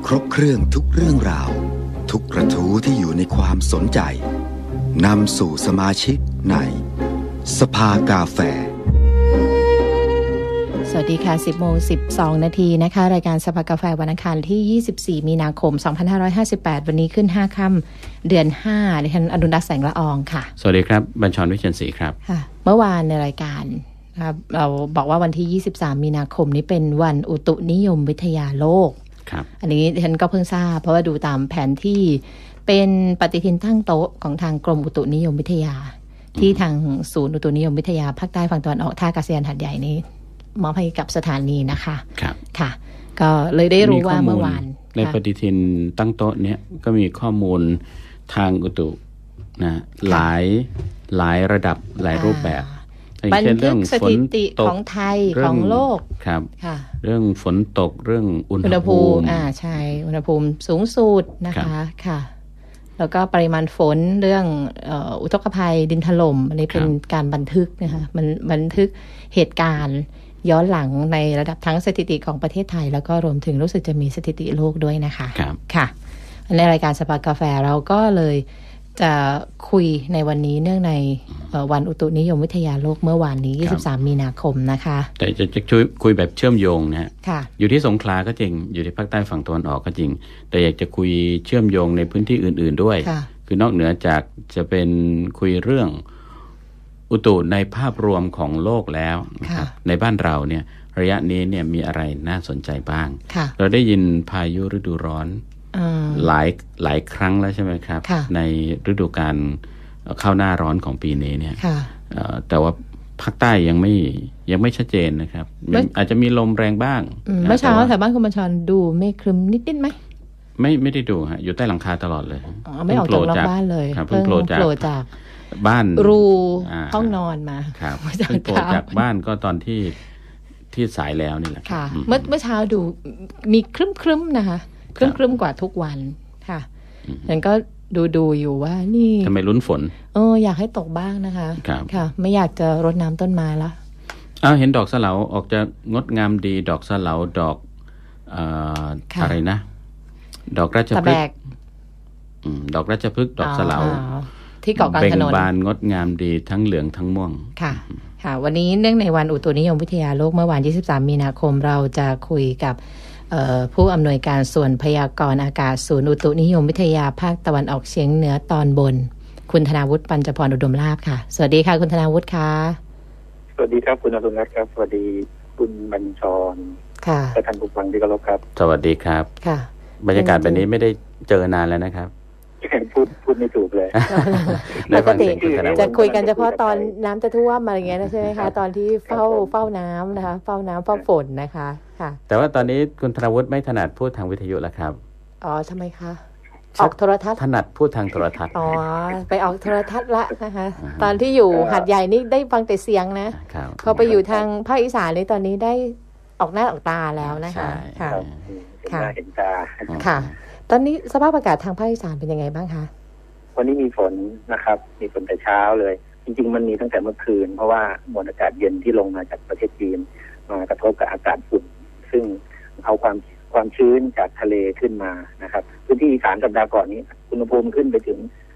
ครบเครื่องทุกเรื่องราวทุกกระทู้ที่อยู่ในความสนใจนำสู่สมาชิกในสภากาแฟสวัสดีค่ะ 10:12 นาทีนะคะรายการสภากาแฟวันอังคารที่24มีนาคม2558วันนี้ขึ้น5ค่ำเดือน5ดิฉันอนุรักษ์แสงละอองค่ะสวัสดีครับบัญชรวิเชียรศรีครับค่ะเมื่อวานในรายการเราบอกว่าวันที่23มีนาคมนี้เป็นวันอุตุนิยมวิทยาโลกครับอันนี้ดิฉันก็เพิ่งทราบเพราะว่าดูตามแผนที่เป็นปฏิทินตั้งโต๊ะของทางกรมอุตุนิยมวิทยาที่ทางศูนย์อุตุนิยมวิทยาภาคใต้ฝั่งตะวันออกท่าอากาศยานหาดใหญ่นี้มอบให้กับสถานีนะคะครับค่ะก็เลยได้รู้ว่าเมื่อวานในปฏิทินตั้งโต๊ะเนี้ยก็มีข้อมูลทางอุตุนะหลายระดับหลายรูปแบบบันทึกสถิติของไทยของโลกครับเรื่องฝนตกเรื่องอุณหภูมิใช่อุณหภูมิสูงสุดนะคะค่ะแล้วก็ปริมาณฝนเรื่องอุทกภัยดินถล่มอันนี้เป็นการบันทึกนะคะมันบันทึกเหตุการณ์ย้อนหลังในระดับทั้งสถิติของประเทศไทยแล้วก็รวมถึงรู้สึกจะมีสถิติโลกด้วยนะคะค่ะในรายการสภากาแฟเราก็เลยจะคุยในวันนี้เนื่องในวันอุตุนิยมวิทยาโลกเมื่อวานนี้23มีนาคมนะคะแต่จะช่วยคุยแบบเชื่อมโยงนะฮะอยู่ที่สงขลาก็จริงอยู่ที่ภาคใต้ฝั่งตะวันออกก็จริงแต่อยากจะคุยเชื่อมโยงในพื้นที่อื่นๆด้วยคือนอกเหนือจากจะเป็นคุยเรื่องอุตุในภาพรวมของโลกแล้วนะครับในบ้านเราเนี่ยระยะนี้เนี่ยมีอะไรน่าสนใจบ้างเราได้ยินพายุฤดูร้อนหลายครั้งแล้วใช่ไหมครับในฤดูกาลเข้าหน้าร้อนของปีนี้เนี่ยแต่ว่าภาคใต้ยังไม่ชัดเจนนะครับอาจจะมีลมแรงบ้างเมื่อเช้าแถวบ้านคุณบัญชรดูเมฆครึ้มนิดๆไหมไม่ได้ดูฮะอยู่ใต้หลังคาตลอดเลยไม่ออกจากนอกบ้านเลยเพิ่งโผล่จากบ้านรูห้องนอนมาครับเพิ่งโผล่จากบ้านก็ตอนที่สายแล้วนี่แหละค่ะเมื่อเช้าดูมีครึ้มๆนะคะครึ้มกว่าทุกวันค่ะฉันก็ดูอยู่ว่านี่ทำไมลุ้นฝนอยากให้ตกบ้างนะคะค่ะไม่อยากจะรดน้ำต้นไม้ละเห็นดอกสะเหลาออกจะงดงามดีดอกสะเหลาดอกอะไรนะดอกราชพฤกษ์ดอกราชพฤกษ์ดอกสะเหลาที่เกาะกลางถนนเบ่งบานงดงามดีทั้งเหลืองทั้งม่วงค่ะวันนี้เนื่องในวันอุตุนิยมวิทยาโลกเมื่อวัน23มีนาคมเราจะคุยกับผู้อำนวยการส่วนพยากรณ์อากาศศูนย์อุตุนิยมวิทยาภาคตะวันออกเฉียงเหนือตอนบนคุณธนาวุฒิปัญจพรอุดมลาภค่ะสวัสดีค่ะคุณธนาวุฒิค่ะสวัสดีครับคุณอรุณรัตน์ครับสวัสดีคุณบัญชรค่ะและท่านผู้ฟังที่เคารพครับสวัสดีครับค่ะบรรยากาศแบบนี้ไม่ได้เจอนานแล้วนะครับพูดไม่ถูกเลยปกติจะคุยกันเฉพาะตอนน้ำจะท่วมอะไรอย่างเงี้ยใช่ไหมคะตอนที่เฝ้าน้ำนะคะเฝ้าน้ำเฝ้าฝนนะคะค่ะแต่ว่าตอนนี้คุณธนวุฒิไม่ถนัดพูดทางวิทยุแล้วครับทำไมคะออกโทรทัศน์ถนัดพูดทางโทรทัศน์ไปออกโทรทัศน์ละนะคะตอนที่อยู่หาดใหญ่นี่ได้ฟังแต่เสียงนะพอไปอยู่ทางภาคอีสานนี่ตอนนี้ได้ออกหน้าออกตาแล้วนะคะค่ะเห็นตาค่ะตอนนี้สภาพอากาศทางภาคอีสานเป็นยังไงบ้างคะวันนี้มีฝนนะครับมีฝนแต่เช้าเลยจริงๆมันมีตั้งแต่เมื่อคืนเพราะว่ามวลอากาศเย็นที่ลงมาจากประเทศจีนมากระทบกับอากาศฝุ่นซึ่งเอาความชื้นจากทะเลขึ้นมานะครับพื้นที่อีสานสัปดาห์ก่อนนี้อุณหภูมิขึ้นไปถึง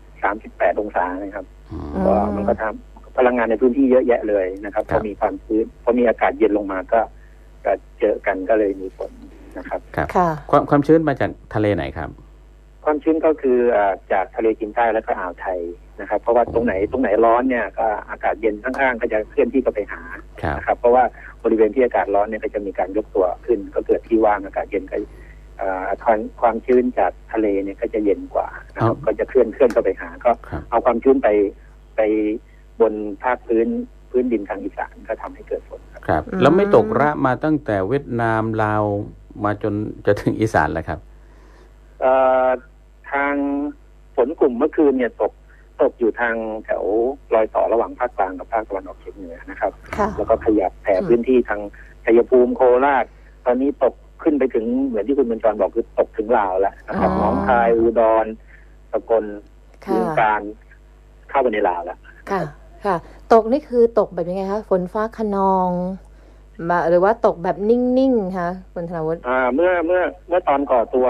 38องศานะครับก็มันก็ทำพลังงานในพื้นที่เยอะแยะเลยนะครับพอมีความชื้นพอมีอากาศเย็นลงมาก็เจอกันก็เลยมีฝนนะครับความชื้นมาจากทะเลไหนครับความชื้นก็คือจากทะเลจีนใต้แล้วก็อ่าวไทยนะครับเพราะว่าตรงไหนร้อนเนี่ยก็อากาศเย็นข้างๆก็จะเคลื่อนที่ก็ไปหานะครับเพราะว่าบริเวณที่อากาศร้อนเนี่ยก็จะมีการยกตัวขึ้นก็เกิดที่ว่างอากาศเย็นก็ความชื้นจากทะเลเนี่ยก็จะเย็นกว่านะครับก็จะเคลื่อนเข้าไปหาก็เอาความชื้นไปบนภาคพื้นดินทางอีสานก็ทำให้เกิดฝนครับแล้วไม่ตกระมาตั้งแต่เวียดนามลาวมาจนจะถึงอีสานแล้วครับทางฝนกลุ่มเมื่อคืนเนี่ยตกอยู่ทางแถวรอยต่อระหว่างภาคกลางกับภาคตะวันออกเฉียงเหนือนะครับแล้วก็ขยับแผ่พื้นที่ทางชัยภูมิโคราชตอนนี้ตกขึ้นไปถึงเหมือนที่คุณบัญชรบอกคือตกถึงลาวแล้วนะครับหนองคายอุดรสกลบึงกาฬเข้าไปในลาวแล้วค่ะตกนี่คือตกแบบยังไงคะฝนฟ้าคะนองหรือว่าตกแบบนิ่งๆคะคุณธนวุฒิเมื่อตอนก่อตัว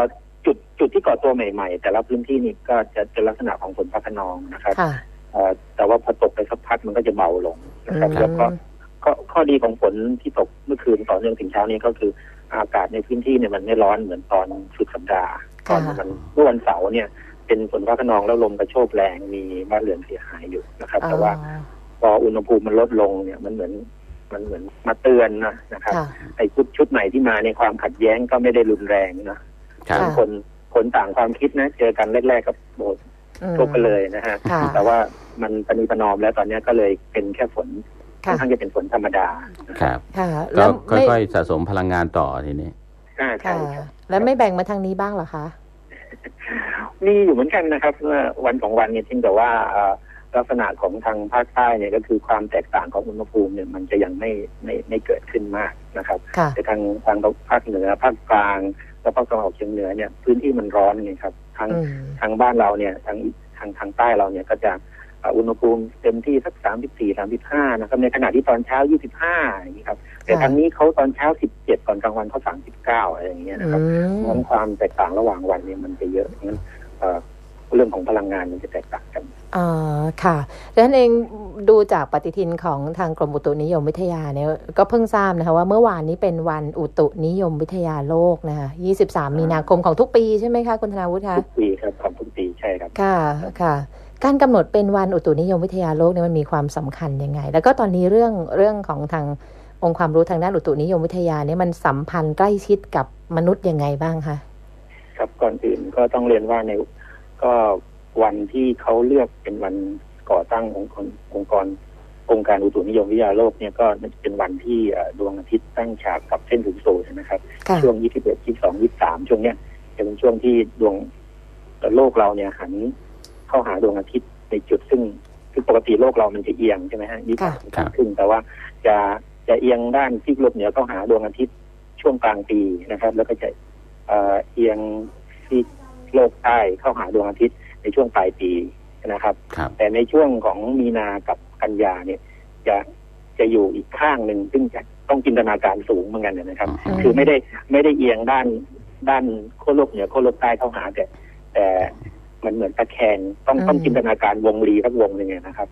จุดที่ก่อตัวใหม่ๆแต่ละพื้นที่นี่ก็จะเป็นลักษณะของฝนฟ้าคะนองนะครับแต่ว่าพอตกไปสักพักมันก็จะเบาลงนะครับแล้วก็ข้อดีของฝนที่ตกเมื่อคืนต่อเนื่องถึงเช้านี้ก็คืออากาศในพื้นที่เนี่ยมันไม่ร้อนเหมือนตอนสุดสัปดาห์ตอนมันเมื่อวันเสาร์เนี่ยเป็นฝนฟ้าคะนองแล้วลมกระโชกแรงมีบ้านเรือนเสียหายอยู่นะครับแต่ว่าพออุณหภูมิมันลดลงเนี่ยมันเหมือนมาเตือนนะครับไอ้ชุดใหม่ที่มาในความขัดแย้งก็ไม่ได้รุนแรงนะคนต่างความคิดนะเจอกันแรกๆกับโบสตกกันเลยนะฮะแต่ว่ามันปณีประนอมแล้วตอนนี้ก็เลยเป็นแค่ฝนค่อนข้างจะเป็นฝนธรรมดาครับก็ค่อยๆสะสมพลังงานต่อทีนี้ใช่แล้วไม่แบ่งมาทางนี้บ้างเหรอคะมีอยู่เหมือนกันนะครับเมื่อวันของวันเนี่ยที่แต่ว่าลักษณะของทางภาคใต้เนี่ยก็คือความแตกต่างของอุณหภูมิเนี่ยมันจะยังไม่เกิดขึ้นมากนะครับแต่ทางภาคเหนือภาคกลางและภาคตะวันออกเฉียงเหนือเนี่ยพื้นที่มันร้อนไงครับทางบ้านเราเนี่ยทางใต้เราเนี่ยก็จะอุณหภูมิเต็มที่สัก34-35นะครับในขณะที่ตอนเช้า25อย่างนี้ครับแต่ทางนี้เขาตอนเช้า17ตอนกลางวันเขา39อะไรอย่างเงี้ยนะครับความแตกต่างระหว่างวันเนี่ยมันจะเยอะงั้นเรื่องของพลังงานมันจะแตกต่างกันค่ะดังนั้นเองดูจากปฏิทินของทางกรมอุตุนิยมวิทยาเนี่ยก็เพิ่งทราบนะคะว่าเมื่อวานนี้เป็นวันอุตุนิยมวิทยาโลกนะคะ23มีนาคมของทุกปีใช่ไหมคะคุณธนาวุฒิคะทุกปีครับของทุกปีใช่ครับค่ะการกำหนดเป็นวันอุตุนิยมวิทยาโลกเนี่ยมันมีความสำคัญยังไงแล้วก็ตอนนี้เรื่องของทางองค์ความรู้ทางด้านอุตุนิยมวิทยาเนี่ยมันสัมพันธ์ใกล้ชิดกับมนุษย์ยังไงบ้างคะครับก่อนอื่นก็ต้องเรียนว่าในก็วันที่เขาเลือกเป็นวันก่อตั้งองค์การอุตุนิยมวิทยาโลกเนี่ยก็เป็นวันที่ดวงอาทิตย์ตั้งฉากกับเส้นศูนย์สูตรนะครับช่วง21 22 23ช่วงเนี้ยจะเป็นช่วงที่ดวงโลกเราเนี่ยหันเข้าหาดวงอาทิตย์ในจุดซึ่งคือปกติโลกเรามันจะเอียงใช่ไหมฮะ23 ครึ่งแต่ว่าจะเอียงด้านที่ลบเหนือเข้าหาดวงอาทิตย์ช่วงกลางปีนะครับแล้วก็จะเอียงที่โลกใต้เข้าหาดวงอาทิตย์ในช่วงปลายปีนะครับแต่ในช่วงของมีนากับกันยาเนี่ยจะอยู่อีกข้างหนึ่งซึ่งจะต้องจินตนาการสูงเหมือนกันนะครับคือไม่ได้เอียงด้านขั้วโลกเหนือขั้วโลกใต้เข้าหาแต่มันเหมือนตะแคงต้องจินตนาการวงรีสักวงหนึ่งนะครับ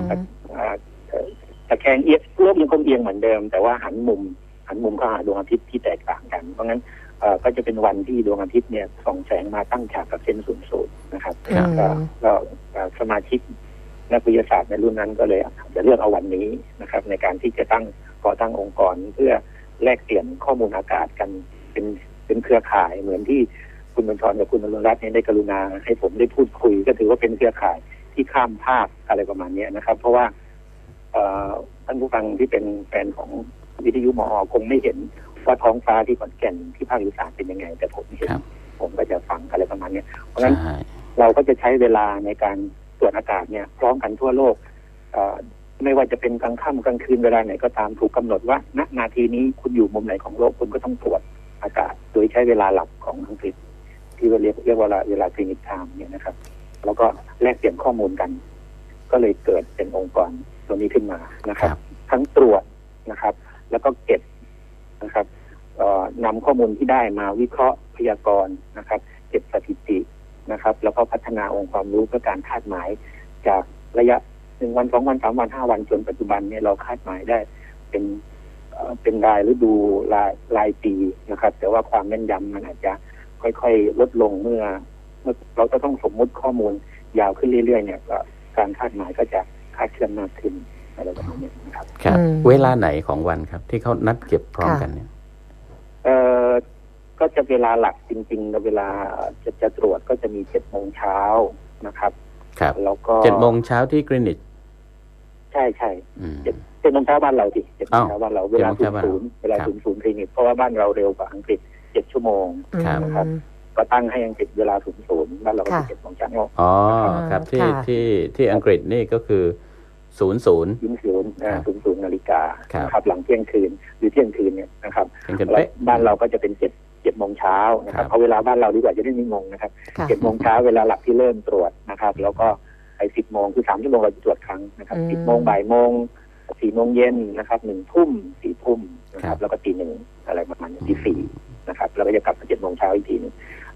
ตะแคงเอียงโลกยังคงเอียงเหมือนเดิมแต่ว่าหันมุมเข้าหาดวงอาทิตย์ที่แตกต่างกันเพราะงั้นก็จะเป็นวันที่ดวงอาทิตย์เนี่ยส่องแสงมาตั้งฉากกับเส้นศูนย์สูตรนะครับก็สมาชิกนักวิทยาศาสตร์ในรุ่นนั้นก็เลยจะเลือกเอาวันนี้นะครับในการที่จะก่อตั้งองค์กรเพื่อแลกเปลี่ยนข้อมูลอากาศกันเป็นเครือข่ายเหมือนที่คุณบัญชรกับคุณอรุณรัตน์ได้กรุณาให้ผมได้พูดคุยก็ถือว่าเป็นเครือข่ายที่ข้ามภาคอะไรประมาณนี้นะครับเพราะว่าท่านผู้ฟังที่เป็นแฟนของวิทยุมอ.คงไม่เห็นว่าท้องฟ้าที่ขอนแก่นที่ภาคอีสานเป็นยังไงแต่ผมเห็นผมก็จะฟังอะไรประมาณนี้เพราะฉะนั้นเราก็จะใช้เวลาในการตรวจอากาศเนี่ยพร้อมกันทั่วโลกไม่ว่าจะเป็นกลางค่ำกลางคืนเวลาไหนก็ตามถูกกำหนดว่าณนาทีนี้คุณอยู่มุมไหนของโลกคุณก็ต้องตรวจอากาศโดยใช้เวลาหลักของอังกฤษที่เรียกว่าเวลาคลินิกไทม์เนี่ยนะครับแล้วก็แลกเปลี่ยนข้อมูลกันก็เลยเกิดเป็นองค์กรตัวนี้ขึ้นมานะครับทั้งตรวจนะครับแล้วก็เก็บนะครับนำข้อมูลที่ได้มาวิเคราะห์พยากรณ์นะครับเก็บสถิตินะครับแล้วก็พัฒนาองค์ความรู้เพื่อการคาดหมายจากระยะ1 วัน 2 วัน 3 วัน 5 วันจนปัจจุบันเนี่ยเราคาดหมายได้เป็นรายฤดูรายปีนะครับแต่ว่าความแม่นยำมันอาจจะค่อยๆลดลงเมื่อเราจะต้องสมมุติข้อมูลยาวขึ้นเรื่อยๆเนี่ยการคาดหมายก็จะคาดเคลื่อนมากขึ้นอะไรประมาณนี้นะครับเวลาไหนของวันครับที่เขานัดเก็บพร้อมกันเนี่ยก็จะเวลาหลักจริงๆเวลาจะตรวจก็จะมี7 โมงเช้านะครับครับแล้วก็7 โมงเช้าที่กรีนิชใช่7 โมงเช้าบ้านเราดิ7 โมงเช้าบ้านเราเวลา00เวลา00กรีนิชเพราะว่าบ้านเราเร็วกว่าอังกฤษ7 ชั่วโมงนะครับก็ตั้งให้อังกฤษเวลา00บ้านเราก็7 โมงเช้าอ๋อครับที่อังกฤษนี่ก็คือ00 นาฬิกาครับหลังเที่ยงคืนหรือเที่ยงคืนเนี่ยนะครับบ้านเราก็จะเป็น7 โมงเช้านะครับเอาเวลาบ้านเราดีกว่าจะได้ไม่งงนะครับ7 โมงเช้าเวลาหลักที่เริ่มตรวจนะครับแล้วก็10 โมงคือ3 ชั่วโมงเราจะตรวจครั้งนะครับ10 โมงบ่ายโมง4 โมงเย็นนะครับ1 ทุ่ม4 ทุ่มนะครับแล้วก็ตี 1อะไรประมาณนี้ตี 4นะครับแล้วก็จะกลับมา7 โมงเช้าอีกทีนึง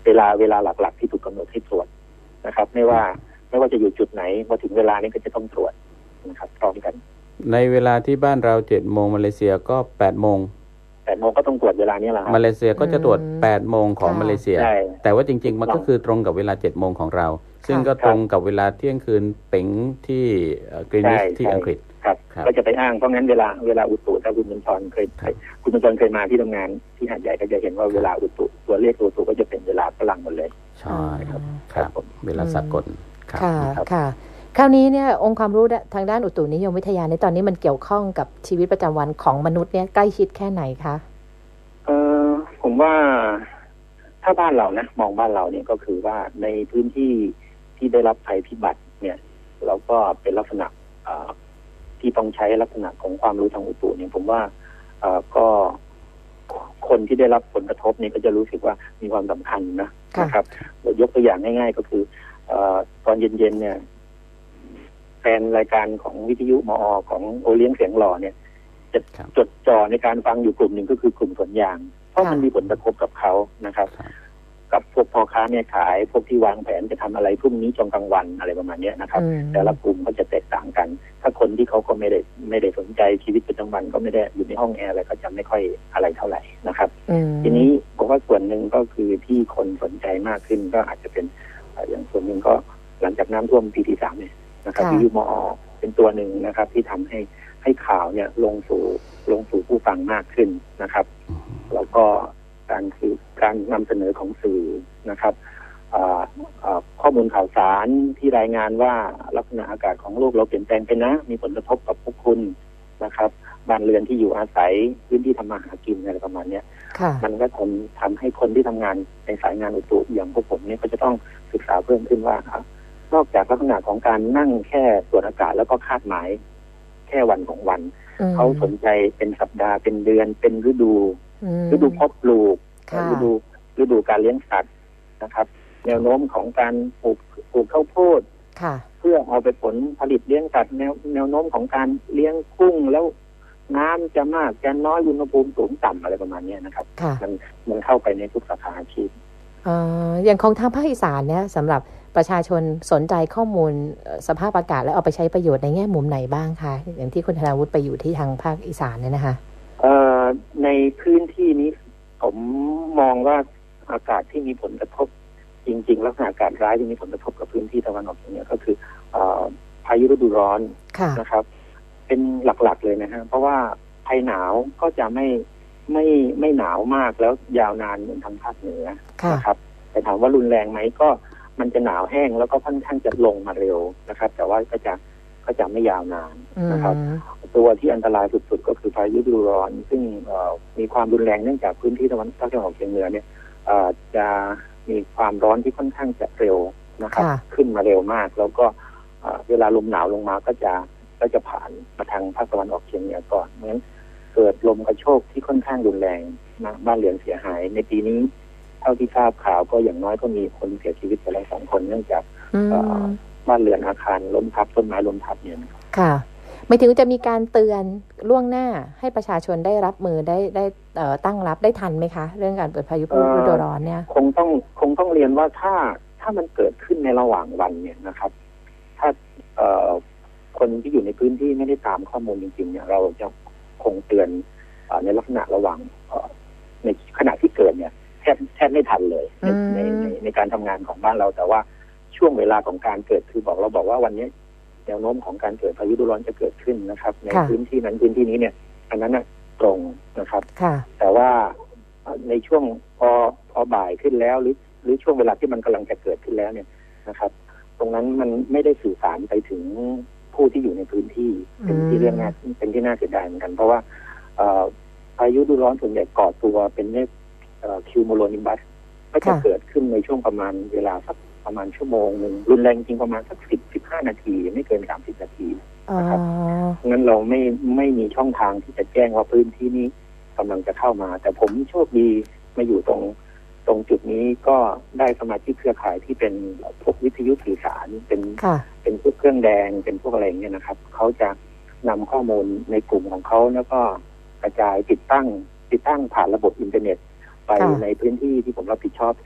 เวลาหลักๆที่ถูกกำหนดให้ตรวจนะครับไม่ว่าจะอยู่จุดไหนพอถึงเวลานี้ก็จะต้องตรวจนะครับพร้อมกันในเวลาที่บ้านเรา7 โมงมาเลเซียก็8 โมงก็ต้องตรวจเวลานี้แหละครับมาเลเซียก็จะตรวจ8 โมงของมาเลเซียแต่ว่าจริงๆมันก็คือตรงกับเวลา7 โมงของเราซึ่งก็ตรงกับเวลาเที่ยงคืนเป๋งที่กรีนวิชที่อังกฤษครับก็จะไปอ้างเพราะงั้นเวลาอุตุถ้าคุณบัญชรเคยมาที่ทำงานที่หาดใหญ่ก็จะเห็นว่าเวลาอุตุตัวเลขอุตุก็จะเป็นเวลาฝรั่งหมดเลยใช่ครับครับเวลาสากลค่ะคราวนี้เนี่ยองค์ความรู้ทางด้านอุตุนิยมวิทยาในตอนนี้มันเกี่ยวข้องกับชีวิตประจำวันของมนุษย์เนี่ยใกล้ชิดแค่ไหนคะผมว่าถ้าบ้านเรานะมองบ้านเราเนี่ยก็คือว่าในพื้นที่ที่ได้รับภัยพิบัติเนี่ยเราก็เป็นลักษณะที่ต้องใช้ลักษณะของความรู้ทางอุตุเนี่ยผมว่าก็คนที่ได้รับผลกระทบเนี่ยก็จะรู้สึกว่ามีความสำคัญนะครับยกตัวอย่างง่ายๆก็คือตอนเย็นๆเนี่ยแฟนรายการของวิทยุมอ.ของโอเลี้ยงเสียงหล่อเนี่ยจะจดจ่อในการฟังอยู่กลุ่มหนึ่งก็คือกลุ่มสวนยางเพราะมันมีผลกระทบกับเขานะครับกับพวกพ่อค้าเนี่ยขายพวกที่วางแผนจะทำอะไรพรุ่งนี้จนกลางวันอะไรประมาณนี้นะครับแต่ละกลุ่มก็จะแตกต่างกันถ้าคนที่เขาก็ไม่ได้สนใจชีวิตประจำวันก็ไม่ได้อยู่ในห้องแอร์อะไรก็จะไม่ค่อยอะไรเท่าไหร่นะครับทีนี้ผมว่าส่วนหนึ่งก็คือที่คนสนใจมากขึ้นก็อาจจะเป็นอย่างส่วนหนึ่งก็หลังจากน้ำท่วมปีที่3เนี่ยนะครับวิทยุมอ.เป็นตัวหนึ่งนะครับที่ทำให้ข่าวเนี่ยลงสู่ผู้ฟังมากขึ้นนะครับแล้วก็การนำเสนอของสื่อนะครับข้อมูลข่าวสารที่รายงานว่าลักษณะอากาศของโลกเราเปลี่ยนแปลงไปนะมีผลกระทบกับพวกคุณนะครับบ้านเรือนที่อยู่อาศัยพื้นที่ทำมาหากินอะไรประมาณนี้มันก็ทำให้คนที่ทำงานในสายงานอุตุอย่างพวกผมเนี่ยก็จะต้องศึกษาเพิ่มขึ้นว่านอกจากลักษณะของการนั่งแค่ตรวจอากาศแล้วก็คาดหมายแค่วันของวันเขาสนใจเป็นสัปดาห์เป็นเดือนเป็นฤดูเพาะปลูกฤดูการเลี้ยงสัตว์นะครับแนวโน้มของการปลูกข้าวโพดเพื่อเอาไปผลผลิตเลี้ยงสัตว์แนวโน้มของการเลี้ยงกุ้งแล้วน้ำจะมากจะน้อยอุณหภูมิสูงต่ำอะไรประมาณนี้นะครับมันเข้าไปในทุกสาขาอาชีพอย่างของทางภาคอีสานเนี่ยสำหรับประชาชนสนใจข้อมูลสภาพอากาศแล้วเอาไปใช้ประโยชน์ในแง่มุมไหนบ้างคะอย่างที่คุณธนาวุฒิไปอยู่ที่ทางภาคอีสานเนี่ยนะคะในพื้นที่นี้ผมมองว่าอากาศที่มีผลกระทบจริงๆลักษณะอากาศร้ายที่มีผลกระทบกับพื้นที่ตะวันออกเฉียงเหนือก็คือพายุฤดูร้อนนะครับเป็นหลักๆเลยนะฮะเพราะว่าภัยหนาวก็จะไม่หนาวมากแล้วยาวนานเหมือนทางภาคเหนือนะครับแต่ถามว่ารุนแรงไหมก็มันจะหนาวแห้งแล้วก็ค่อนข้างจะลงมาเร็วนะครับแต่ว่าก็จะไม่ยาวนานนะครับตัวที่อันตรายสุดๆก็คือพายุฤดูร้อนซึ่งมีความรุนแรงเนื่องจากพื้นที่ตะวันออกเฉียงเหนือเนี่ยจะมีความร้อนที่ค่อนข้างจะเร็วนะครับขึ้นมาเร็วมากแล้วก็เวลาลมหนาวลงมาก็จะผ่านมาทางภาคตะวันออกเฉียงเหนือก่อนเพราะฉะนั้นเกิดลมกระโชกที่ค่อนข้างรุนแรงนะบ้านเรือนเสียหายในปีนี้เท่าที่ทราบข่าวก็อย่างน้อยก็มีคนเสียชีวิตไปแล้ว2 คนเนื่องจากบ้านเรือนอาคารล้มทับต้นไม้ล้มทับเนี่ยค่ะไม่ถึงจะมีการเตือนล่วงหน้าให้ประชาชนได้รับมือได้ตั้งรับได้ทันไหมคะเรื่องการเกิดพายุฤดูร้อนเนี่ยคงต้องเรียนว่าถ้ามันเกิดขึ้นในระหว่างวันเนี่ยนะครับถ้าคนที่อยู่ในพื้นที่ไม่ได้ตามข้อมูลจริงๆเนี่ยเราจะคงเตือนในลักษณะระหว่างในขณะที่เกิดเนี่ยแทบไม่ทันเลยในการทำงานของบ้านเราแต่ว่าช่วงเวลาของการเกิดคือเราบอกว่าวันนี้แนวโน้มของการเกิดพายุฤดูร้อนจะเกิดขึ้นนะครับในพื้นที่นั้นพื้นที่นี้เนี่ยอันนั้นน่ะตรงนะครับแต่ว่าในช่วงพอบ่ายขึ้นแล้วหรือช่วงเวลาที่มันกำลังจะเกิดขึ้นแล้วเนี่ยนะครับตรงนั้นมันไม่ได้สื่อสารไปถึงผู้ที่อยู่ในพื้นที่เป็นที่น่าเสียดายเหมือนกันเพราะว่าพายุฤดูร้อนส่วนใหญ่ก่อตัวเป็นคิวโมโลนิบัสก็จะเกิดขึ้นในช่วงประมาณเวลาสักประมาณชั่วโมงนึงรุนแรงจริงประมาณสัก10-15 นาทีไม่เกิน30 นาทีนะครับงั้นเราไม่มีช่องทางที่จะแจ้งว่าพื้นที่นี้กำลังจะเข้ามาแต่ผมโชคดีมาอยู่ตรงจุดนี้ก็ได้สมาชิกเครือข่ายที่เป็นพวกวิทยุสื่อสารเป็นพวกเครื่องแดงเป็นพวกอะไรอย่างเงี้ยนะครับเขาจะนำข้อมูลในกลุ่มของเขาแล้วก็กระจายติดตั้งผ่านระบบอินเทอร์เน็ตไปในพื้นที่ที่ผมรับผิดชอบ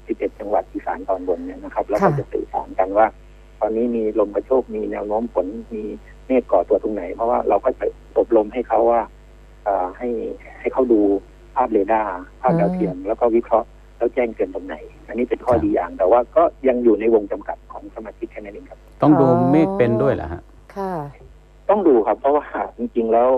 11 จังหวัดอีสานตอนบนเนี่ยนะครับแล้วก็จะสื่อสารกันว่าตอนนี้มีลมกระโชกมีแนวโน้มฝนมีเมฆก่อตัวตรงไหนเพราะว่าเราก็จะอบรมให้เขาว่าให้เขาดูภาพเรดาร์ภาพดาวเทียมแล้วก็วิเคราะห์แล้วแจ้งเตือนตรงไหนอันนี้เป็นข้อดีอย่างแต่ว่าก็ยังอยู่ในวงจำกัดของสมาชิกแค่นั้นเองครับต้องดูเมฆเป็นด้วยเหรอฮะค่ะต้องดูครับเพราะว่าจริงๆแล้ว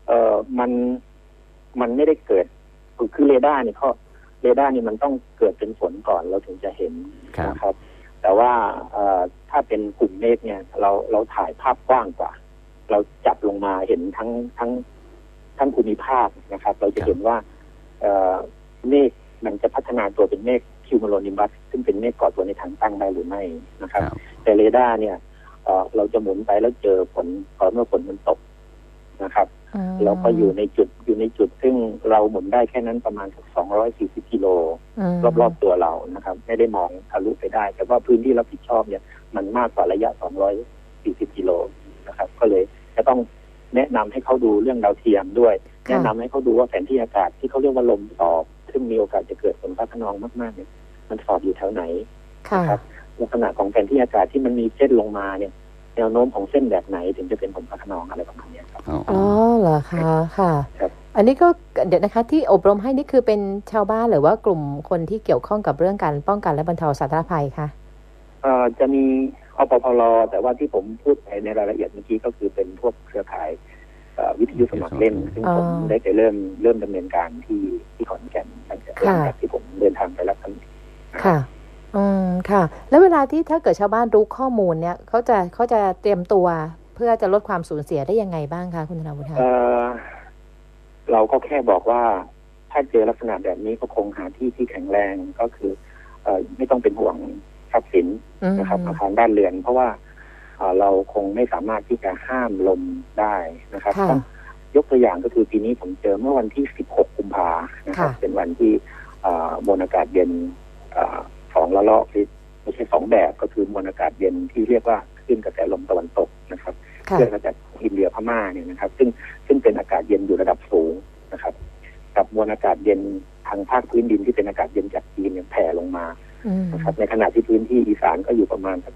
มันไม่ได้เกิดคือเรดาร์นี่มันต้องเกิดเป็นฝนก่อนเราถึงจะเห็นนะครับแต่ว่าถ้าเป็นกลุ่มเมฆเนี่ยเราถ่ายภาพกว้างกว่าเราจับลงมาเห็นทั้งภูมิภาคนะครับเราจะเห็นว่าเมฆมันจะพัฒนาตัวเป็นเมฆคิวมูโลนิมบัสซึ่งเป็นเมฆก่อตัวในทางตั้งได้หรือไม่นะครับแต่เรดาร์เนี่ยเราจะหมุนไปแล้วเจอฝนเมื่อฝนมันตกนะครับแล้วก็อยู่ในจุดซึ่งเราหมุนได้แค่นั้นประมาณ240กิโลรอบๆตัวเรานะครับไม่ได้มองทะลุไปได้แต่ว่าพื้นที่รับผิดชอบเนี่ยมันมากกว่าระยะ240กิโลนะครับก็เลยจะต้องแนะนำให้เขาดูเรื่องดาวเทียมด้วยแนะนำให้เขาดูว่าแผนที่อากาศที่เขาเรียกว่าลมสอบซึ่งมีโอกาสจะเกิดฝนฟ้าคะนองมากๆเนี่ยมันสอบอยู่แถวไหนนะครับลักษณะของแผนที่อากาศที่มันมีเส้นลงมาเนี่ยแนวโน้มของเส้นแบบไหนถึงจะเป็นฝนฟ้าคะนองอะไรประมาณนี้ครับอ๋อเหรอคะค่ะอันนี้ก็เดี๋ยวนะคะที่อบรมให้นี่คือเป็นชาวบ้านหรือว่ากลุ่มคนที่เกี่ยวข้องกับเรื่องการป้องกันและบรรเทาสาธารณภัยคะจะมีอปพลแต่ว่าที่ผมพูดในรายละเอียดเมื่อกี้ก็คือเป็นพวกเครือข่ายวิทยุสมัครเล่นซึ่งผมได้ไปเริ่มดำเนินการที่ขอนแก่นหลังจากที่ผมเดินทางไปรับตำแหน่งค่ะค่ะแล้วเวลาที่ถ้าเกิดชาวบ้านรู้ข้อมูลเนี่ยเขาจะเตรียมตัวเพื่อจะลดความสูญเสียได้ยังไงบ้างคะคุณธนาวุฒิเราก็แค่บอกว่าถ้าเจอลักษณะแบบนี้ก็คงหาที่แข็งแรงก็คือไม่ต้องเป็นห่วงทรัพย์สินนะครับอาคารบ้านเรือนเพราะว่าเราคงไม่สามารถที่จะห้ามลมได้นะครับต้องยกตัวอย่างก็คือปีนี้ผมเจอเมื่อวันที่16กุมภาพันธ์นะครับเป็นวันที่มวลอากาศเย็น2 ระลอกไม่ใช่2แบบก็คือมวลอากาศเย็นที่เรียกว่าคลื่นกระแสลมตะวันตกนะครับเคลื่อนมาจากอินเดียพม่าเนี่ยนะครับซึ่งเป็นอากาศเย็นอยู่ระดับสูงนะครับกับมวลอากาศเย็นทางภาคพื้นดินที่เป็นอากาศเย็นจากจีนเนี่ยแผ่ลงมานะครับในขณะที่พื้นที่อีสานก็อยู่ประมาณ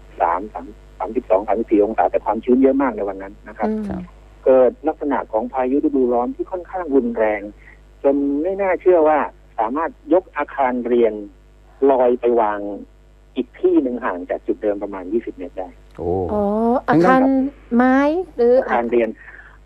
32-34 องศาแต่ความชื้นเยอะมากในวันนั้นนะครับเกิดลักษณะของพายุฤดูร้อนที่ค่อนข้างรุนแรงจนไม่น่าเชื่อว่าสามารถยกอาคารเรียนลอยไปวางอีกที่หนึ่งห่างจากจุดเดิมประมาณ20 เมตรได้อ๋ออาคารไม้หรืออาคารเรียน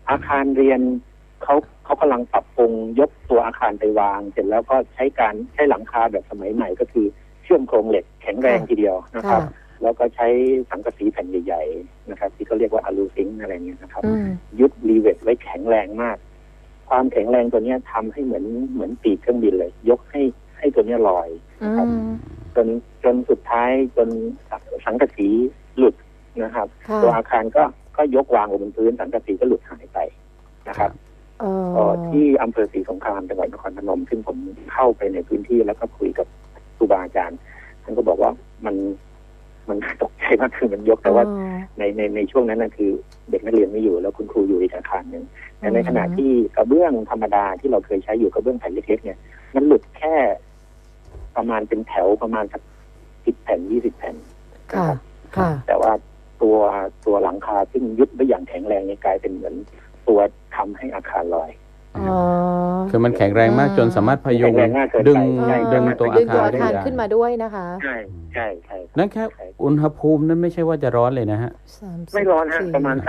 เขากำลังปรับปรุงยกตัวอาคารไปวางเสร็จแล้วก็ใช้หลังคาแบบสมัยใหม่ก็คือเชื่อมโครงเหล็กแข็งแรงทีเดียวนะครับแล้วก็ใช้สังกะสีแผ่นใหญ่ๆนะครับที่เขาเรียกว่าอะลูซิงค์อะไรเงี้ยนะครับยึดรีเวทไว้แข็งแรงมากความแข็งแรงตัวนี้ทำให้เหมือนปีกเครื่องบินเลยยกให้ตัวนี้ลอยนะครับจนสุดท้ายจนสังกะสีหลุดนะครับตัวอาคารก็ยกวางบนพื้นสังกะสีก็หลุดหายไปนะครับที่อำเภอศรีสงครามจังหวัดนครพนมซึ่งผมเข้าไปในพื้นที่แล้วก็คุยกับครูบาอาจารย์ท่านก็บอกว่ามันตกใจมากคือมันยกแต่ว่าในช่วงนั้นนั่นคือเด็กนักเรียนไม่อยู่แล้วคุณครูอยู่อีกอาคารหนึ่งแต่ในขณะที่กระเบื้องธรรมดาที่เราเคยใช้อยู่กระเบื้องแผ่นเล็กๆเนี่ยมันหลุดแค่ประมาณเป็นแถวประมาณสัก10 แผ่น20 แผ่นนะครับแต่ว่าตัวหลังคาซึ่งยึดไว้อย่างแข็งแรงเนี่ยกลายเป็นเหมือนตัวทำให้อาคารลอยคือมันแข็งแรงมากจนสามารถพยุงดึงตัวอาคารได้ขึ้นมาด้วยนะคะใช่นั่นแค่อุณหภูมินั้นไม่ใช่ว่าจะร้อนเลยนะฮะไม่ร้อนฮะประมาณ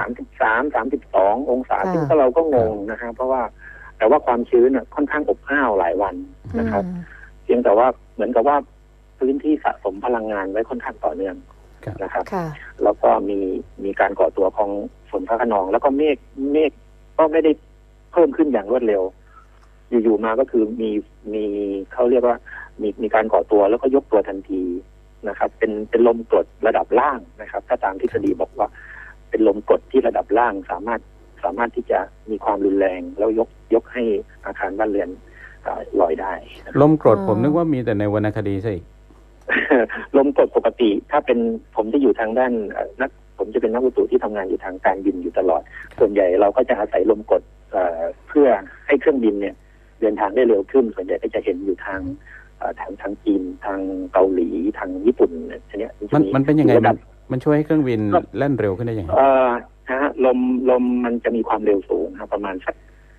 33-32 องศาซึ่งเราก็งงนะฮะเพราะว่าแต่ว่าความชื้นค่อนข้างอบอ้าวหลายวันนะครับเพียงแต่ว่าเหมือนกับว่าพื้นที่สะสมพลังงานไว้ค่อนข้างต่อเนื่องนะครับแล้วก็มีการก่อตัวของฝนฟ้าคะนองแล้วก็เมฆก็ไม่ได้เพิ่มขึ้นอย่างรวดเร็วอยู่ๆมาก็คือมีเขาเรียกว่ามีการก่อตัวแล้วก็ยกตัวทันทีนะครับเป็นลมกดระดับล่างนะครับถ้าตามทฤษฎีบอกว่าเป็นลมกดที่ระดับล่างสามารถที่จะมีความรุนแรงแล้วยกให้อาคารบ้านเรือนลอยได้ลมกรดผมนึกว่ามีแต่ในวรรณคดีซะอีกลมกดปกติถ้าเป็นผมจะอยู่ทางด้านผมจะเป็นนักอุตุที่ทำงานอยู่ทางการบินอยู่ตลอดส่วนใหญ่เราก็จะอาศัยลมกดเพื่อให้เครื่องบินเนี่ยเดินทางได้เร็วขึ้นส่วนใหญ่ก็จะเห็นอยู่ทางจีนทางเกาหลีทางญี่ปุ่นอันนี้มันเป็นยังไงมันช่วยให้เครื่องบินแล่นเร็วขึ้นได้ยังไงลมมันจะมีความเร็วสูงครับประมาณสัก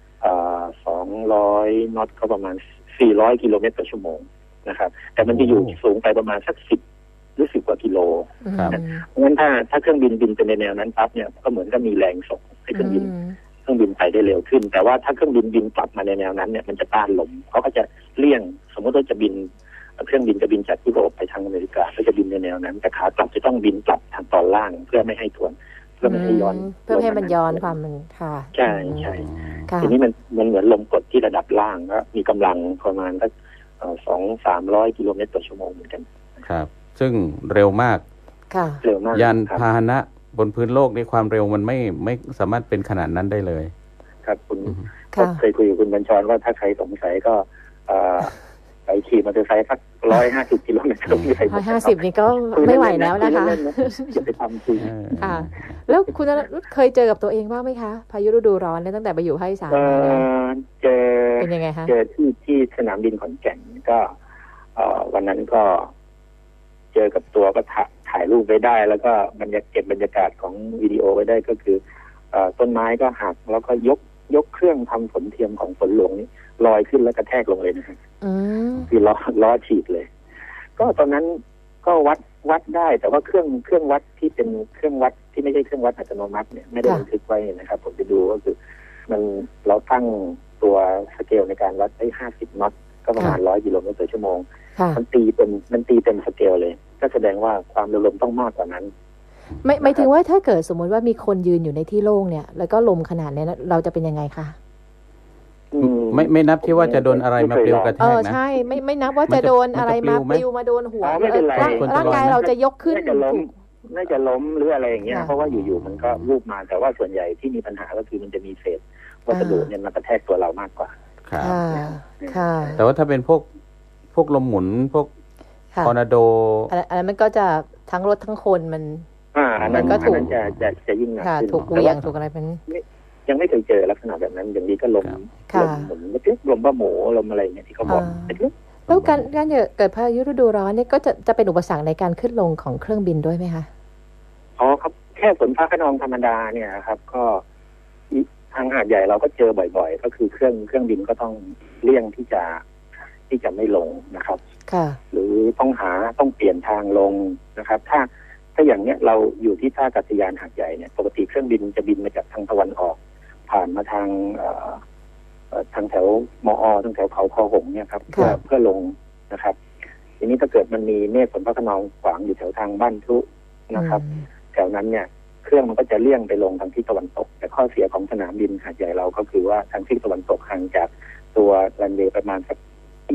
200 น็อตก็ประมาณ400 กิโลเมตรต่อชั่วโมงนะครับแต่มันจะอยู่สูงไปประมาณสัก10 หรือ 10 กว่ากิโลเพราะงั้นถ้าเครื่องบินบินไปในแนวนั้นปั๊บเนี่ยก็เหมือนกับมีแรงส่งให้เครื่องบินไปได้เร็วขึ้นแต่ว่าถ้าเครื่องบินกลับมาในแนวนั้นเนี่ยมันจะต้านลมเขาก็จะเลี่ยงสมมติว่าจะบินเครื่องบินจะบินจากยุโรปไปทางอเมริกาก็จะบินในแนวนั้นแต่ขากลับจะต้องบินกลับทางตอนล่างเพื่อไม่ให้ทวนเพื่อไม่ให้ย้อนเพื่อให้มันย้อนความมันค่ะใช่ทีนี้มันเหมือนลมกดที่ระดับล่างก็มีกำลังประมาณสัก200-300 กิโลเมตรต่อชั่วโมงเหมือนกันครับซึ่งเร็วมากค่ะเร็วมากยานพาหนะบนพื้นโลกในความเร็วมันไม่สามารถเป็นขนาดนั้นได้เลยครับคุณเคยคุยกับคุณบัญชรว่าถ้าใครสงสัยก็ไปขี่มอเตอร์ไซค์สัก150 กิโลเมตร 150นี่ก็ไม่ไหวแล้วนะคะจะไปทำจริงค่ะแล้วคุณเคยเจอกับตัวเองบ้างไหมคะพายุฤดูร้อนตั้งแต่ไปอยู่ภาคอีสานมาเจอเป็นยังไงคะเจอที่สนามบินขอนแก่นก็วันนั้นก็เจอกับตัวก็ถ่ายรูปไว้ได้แล้วก็เก็บบรรยากาศของวิดีโอไว้ได้ก็คือต้นไม้ก็หักแล้วก็ยกเครื่องทำฝนเทียมของฝนหลวงนี้ลอยขึ้นแล้วกระแทกลงเลยนะครับคือล้อฉีดเลยก็ตอนนั้นก็วัดได้แต่ว่าเครื่องวัดที่เป็นเครื่องวัดที่ไม่ใช่เครื่องวัดอัตโนมัติเนี่ยไม่ได้บันทึกไว้นะครับผมไปดูก็คือเราตั้งตัวสเกลในการวัดได้50 น็อตก็ประมาณ100 กิโลเมตรต่อชั่วโมงมันตีเต็มสเกลเลยก็แสดงว่าความเร็วลมต้องมากกว่านั้นไม่ถึงว่าถ้าเกิดสมมติว่ามีคนยืนอยู่ในที่โล่งเนี่ยแล้วก็ลมขนาดนี้เราจะเป็นยังไงคะไม่นับที่ว่าจะโดนอะไรมาปลิวกระแทกนะใช่ไม่นับว่าจะโดนอะไรมาปลิวมาโดนหัวร่างกายเราจะยกขึ้นน่าจะล้มหรืออะไรอย่างเงี้ยเพราะว่าอยู่ๆมันก็วูบมาแต่ว่าส่วนใหญ่ที่มีปัญหาก็คือมันจะมีเศษวัสดุเนี่ยมากระแทกตัวเรามากกว่าครับแต่ว่าถ้าเป็นพวกลมหมุนพวกทอร์นาโดอันนั้นมันก็จะทั้งรถทั้งคนมันก็ถูกจะยิ่งหนักขึ้นถูกเหวี่ยงถูกอะไรเป็นยังไม่เคยเจอลักษณะแบบนั้นอย่างนี้ก็ลมหมุนเล็กๆลมบ้าหมูลมอะไรเนี่ยที่เขาบอกแล้วการเกิดพายุฤดูร้อนเนี่ยก็จะเป็นอุปสรรคในการขึ้นลงของเครื่องบินด้วยไหมคะอ๋อครับแค่ฝนฟ้าคะนองธรรมดาเนี่ยครับก็ทางหาดใหญ่เราก็เจอบ่อยๆก็คือเครื่องบินก็ต้องเลี่ยงที่จะไม่ลงนะครับหรือต้องเปลี่ยนทางลงนะครับถ้าอย่างเนี้ยเราอยู่ที่ท่าอากาศยานหาดใหญ่เนี่ยปกติเครื่องบินจะบินมาจากทางตะวันออกผ่านมาทางแถวมอทางแถวเขาคอหงเนี่ยครับเพื่อลงนะครับทีนี้ถ้าเกิดมันมีเมฆฝนฟ้าคะนองขวางอยู่แถวทางบ้านพลุนะครับแถวนั้นเนี่ยเครื่องมันก็จะเลี่ยงไปลงทางทิศตะวันตกแต่ข้อเสียของสนามบินหาดใหญ่เราก็คือว่าทางทิศตะวันตกห่างจากตัวรันเวย์ประมาณสัก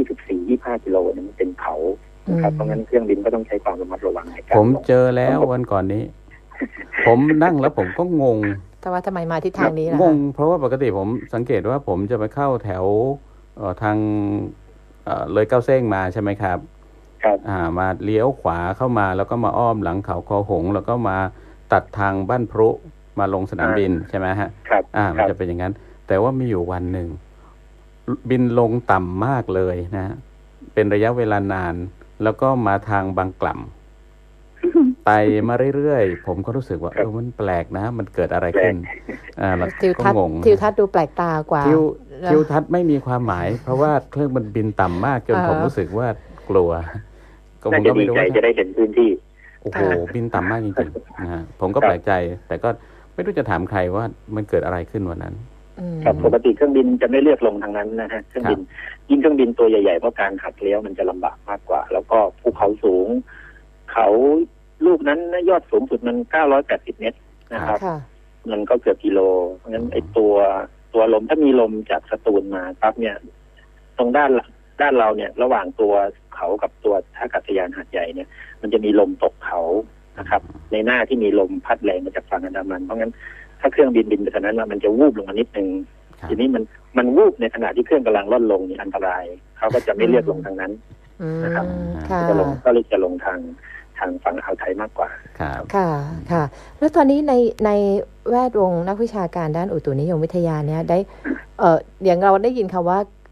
24-25 กิโลเนี่ยมันเป็นเขานะครับเพราะงั้นเครื่องบินก็ต้องใช้ความระมัดระวังในการผมเจอแล้ววันก่อนนี้ ผมนั่งแล้วผมก็งงแต่ว่าทำไมมาที่ทางนี้ล่ะงงเพราะว่าปกติผมสังเกตว่าผมจะไปเข้าแถวทางเลยเก้าเส้งมาใช่ไหมครับมาเลี้ยวขวาเข้ามาแล้วก็มาอ้อมหลังเขาคอหงแล้วก็มาตัดทางบ้านพรุมาลงสนามบินใช่ไหมฮะมันจะเป็นอย่างนั้นแต่ว่ามีอยู่วันหนึ่งบินลงต่ำมากเลยนะเป็นระยะเวลานานแล้วก็มาทางบางกล่ำไปมาเรื่อยๆผมก็รู้สึกว่ามันแปลกนะมันเกิดอะไรขึ้นทิวทัศน์ดูแปลกตากว่าทิวทัศน์ไม่มีความหมายเพราะว่าเครื่องมันบินต่ำมากจนผมรู้สึกว่ากลัวผมก็ไม่รู้จะได้เห็นพื้นที่โอ้โหบินต่ำมากจริงๆนะผมก็แปลกใจแต่ก็ไม่รู้จะถามใครว่ามันเกิดอะไรขึ้นวันนั้นครับปกติเครื่องบินจะไม่เลือกลงทางนั้นนะฮะเครื่องบินยิ่งเครื่องบินตัวใหญ่ๆเพราะการหักเลี้ยวมันจะลำบากมากกว่าแล้วก็ภูเขาสูงเขาลูกนั้นยอดสูงสุดมัน980 เมตรนะครับมันก็เกือบกิโลเพราะงั้นไอ้ตัวลมถ้ามีลมจากสตูลมาปั๊บเนี่ยตรงด้านเราเนี่ยระหว่างตัวเขากับตัวท่าอากาศยานหาดใหญ่เนี่ยมันจะมีลมตกเขานะครับในหน้าที่มีลมพัดแรงมาจากฝั่งอันดามันเพราะงั้นถ้าเครื่องบินไปทางนั้นมันจะวูบลงมานิดนึงทีนี้มันวูบในขณะที่เครื่องกำลังล่อนลงนี่อันตรายเขาก็จะไม่เลือกลงทางนั้นนะครับก็เลือกจะลงทางฝั่งอ่าวไทยมากกว่าค่ะแล้วตอนนี้ในแวดวงนักวิชาการด้านอุตุนิยมวิทยาเนี่ยได้อย่างเราได้ยินคำว่า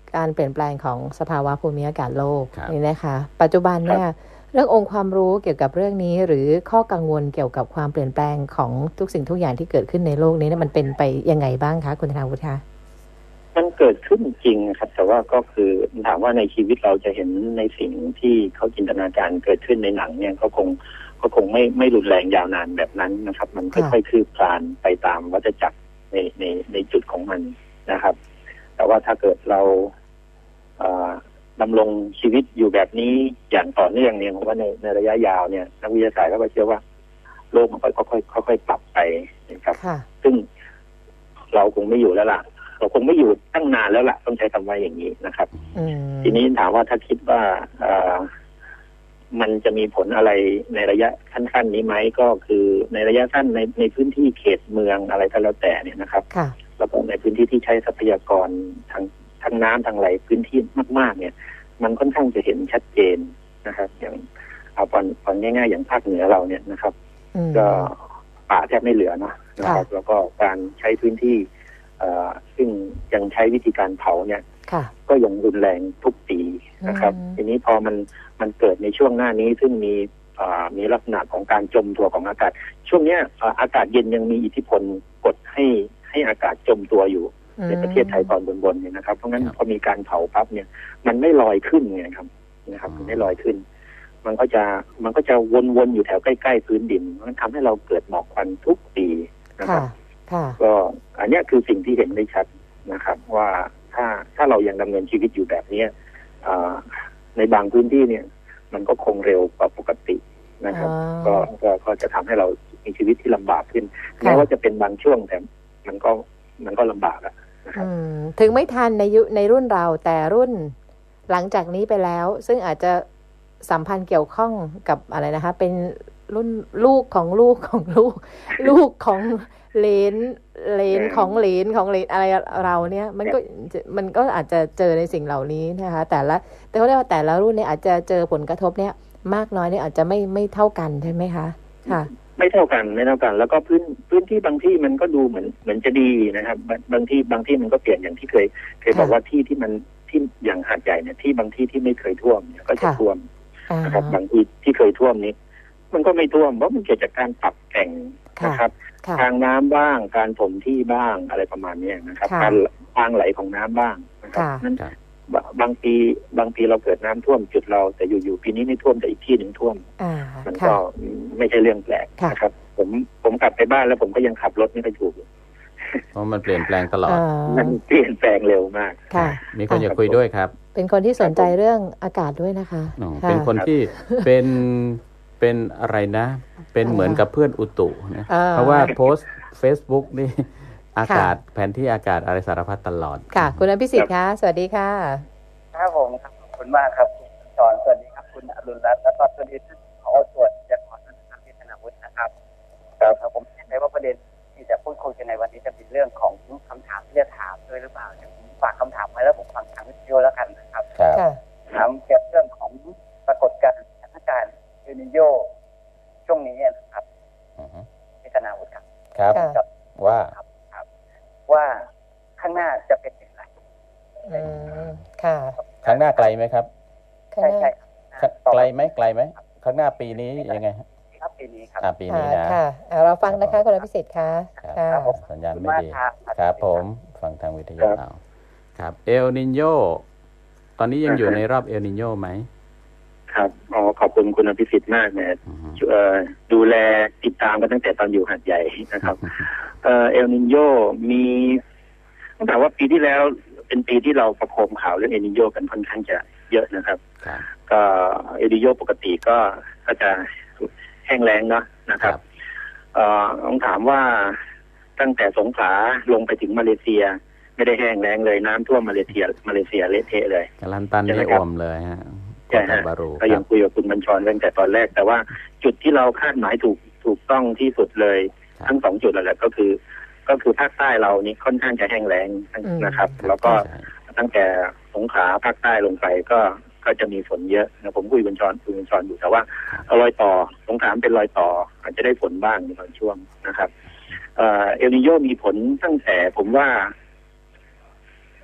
การเปลี่ยนแปลงของสภาวะภูมิอากาศโลกนี่นะคะปัจจุบันเนี่ยเรื่ององค์ความรู้เกี่ยวกับเรื่องนี้หรือข้อกังวลเกี่ยวกับความเปลี่ยนแปลงของทุกสิ่งทุกอย่างที่เกิดขึ้นในโลกนี้มันเป็นไปยังไงบ้างคะคุณธนาวุฒิคะมันเกิดขึ้นจริงครับแต่ว่าก็คือถามว่าในชีวิตเราจะเห็นในสิ่งที่เขาจินตนาการเกิดขึ้นในหนังเนี่ยก็คงไม่รุนแรงยาวนานแบบนั้นนะครับมันค่อยๆคืบคลานไปตามวัฏจักรในจุดของมันนะครับแต่ว่าถ้าเกิดเราดำรงชีวิตอยู่แบบนี้อย่างต่อเนื่องเนี่ยผมว่าในระยะยาวเนี่ยนักวิทยาศาสตร์ก็เชื่อว่าโลกมันค่อยๆปรับไปนะครับซึ่งเราคงไม่อยู่แล้วล่ะเราคงไม่อยู่ตั้งนานแล้วล่ะต้องใช้คำว่าอย่างนี้นะครับทีนี้ถามว่าถ้าคิดว่ามันจะมีผลอะไรในระยะสั้นๆนี้ไหมก็คือในระยะสั้นในพื้นที่เขตเมืองอะไรก็แล้วแต่เนี่ยนะครับแล้วก็ในพื้นที่ที่ใช้ทรัพยากรทางน้ำทางไหลพื้นที่มากๆเนี่ยมันค่อนข้างจะเห็นชัดเจนนะครับอย่างเอาตอนง่ายๆอย่างภาคเหนือเราเนี่ยนะครับก็ป่าแทบไม่เหลือนะครับแล้วก็การใช้พื้นที่ซึ่งยังใช้วิธีการเผาเนี่ยก็ยังรุนแรงทุกปีนะครับทีนี้พอมันเกิดในช่วงหน้านี้ซึ่งมีลักษณะของการจมตัวของอากาศช่วงนี้อากาศเย็นยังมีอิทธิพลกดให้อากาศจมตัวอยู่ในประเทศไทยตอนบนๆเนี่ยนะครับเพราะงั้นพอมีการเผาปั๊บเนี่ยมันไม่ลอยขึ้นไงครับมันไม่ลอยขึ้นมันก็จะวนๆอยู่แถวใกล้ๆพื้นดินมันทำให้เราเกิดหมอกควันทุกปีนะครับก็อันนี้คือสิ่งที่เห็นได้ชัดนะครับว่าถ้าเรายังดำเนินชีวิตอยู่แบบนี้ในบางพื้นที่เนี่ยมันก็คงเร็วกว่าปกตินะครับก็จะทำให้เรามีชีวิตที่ลำบากขึ้นแม้ว่าจะเป็นบางช่วงแต่มันก็ลำบากนะครับถึงไม่ทันในรุ่นเราแต่รุ่นหลังจากนี้ไปแล้วซึ่งอาจจะสัมพันธ์เกี่ยวข้องกับอะไรนะคะเป็นรุ่นลูกของลูกของลูกลูกของเหลนของเหลนอะไรเราเนี่ยมันก็อาจจะเจอในสิ่งเหล่านี้นะคะแต่เขาเรียกว่าแต่ละรุ่นเนี่ยอาจจะเจอผลกระทบเนี่ยมากน้อยเนี่ยอาจจะไม่เท่ากันใช่ไหมคะค่ะไม่เท่ากันแล้วก็พื้นที่บางที่มันก็ดูเหมือนจะดีนะครับบางที่มันก็เปลี่ยนอย่างที่เคยบอกว่าที่มันที่อย่างหาดใหญ่เนี่ยที่บางที่ที่ไม่เคยท่วมเนี่ยก็จะท่วมนะครับบางที่เคยท่วมนี้มันก็ไม่ท่วมเพราะมันเกิดจากการปรับแต่งนะครับทางน้ำบ้างการถมที่บ้างอะไรประมาณนี้นะครับการทางไหลของน้ำบ้างนะครับนั่นบางปีเราเกิดน้ำท่วมจุดเราแต่อยู่ปีนี้ไม่ท่วมแต่อีกที่หนึ่งท่วมมันก็ไม่ใช่เรื่องแปลกนะครับผมกลับไปบ้านแล้วผมก็ยังขับรถไม่ค่อยถูกเพราะมันเปลี่ยนแปลงตลอดมันเปลี่ยนแปลงเร็วมากมีคนอยากคุยด้วยครับเป็นคนที่สนใจเรื่องอากาศด้วยนะคะเป็นคนที่เป็นอะไรนะเป็นเหมือนกับเพื่อนอุตุนะเพราะว่าโพสต์ Facebook นี่อากาศแผนที่อากาศอะไรสารพัดตลอดค่ะคุณอภิสิทธิ์คะสวัสดีค่ะครับผมขอบคุณมากครับสอนสวัสดีครับคุณอรุณรัตน์และก็สวัสดีท่านผอ.ตรวจจากม.ท่านที่ธนาวุฒินะครับครับผมคิดว่าประเด็นที่จะพูดคุยกันในวันนี้จะเป็นเรื่องของคำถามที่จะถามด้วยหรือเปล่าผมฝากคำถามไว้แล้วผมฟังทางวิทยุแล้วกันนะครับถามเกี่ยวกับเรื่องของปรากฏการณ์สถานการณ์เอลนิโญช่วงนี้นะครับที่ธนาวุฒิครับว่าข้างหน้าจะเป็นอย่างไรค่ะข้างหน้าไกลไหมครับใช่ไกลไหมข้างหน้าปีนี้ยังไงครับปีนี้ครับปีนี้นะค่ะเราฟังนะคะคุณอภิสิทธิ์ค่ะสัญญาณไม่ดีครับผมฟังทางวิทยุเอาครับเอลนิโญตอนนี้ยังอยู่ในรอบเอลนิโญไหมครับขอบคุณคุณอภิสิทธิ์มากเนี่ยดูแลติดตามกันตั้งแต่ตอนอยู่หาดใหญ่นะครับเอลนิโญมีต้องถามว่าปีที่แล้วเป็นปีที่เราประโคมข่าวเรื่องเอลนิโญกันค่อนข้างจะเยอะนะครับก็เอลนิโญปกติก็จะแห้งแล้งเนาะนะครับต้องถามว่าตั้งแต่สงขลาลงไปถึงมาเลเซียไม่ได้แห้งแล้งเลยน้ำท่วมมาเลเซียเละเทะเลยกาลันตันไม่อ่วมเลยฮะใช่ฮะก็ยังคุยกับคุณบัญชรตั้งแต่ตอนแรกแต่ว่าจุดที่เราคาดหมายถูกต้องที่สุดเลยทั้งสองจุดแหละก็คือภาคใต้เรานี่ค่อนข้างจะแห้งแล้งนะครับแล้วก็ตั้งแต่สงขลาภาคใต้ลงไปก็จะมีฝนเยอะนะผมคุยกับคุณบัญชรอยู่แต่ว่ารอยต่อสงขลาเป็นรอยต่ออาจจะได้ฝนบ้างในบางช่วงนะครับเอลนิโญมีผลตั้งแต่ผมว่า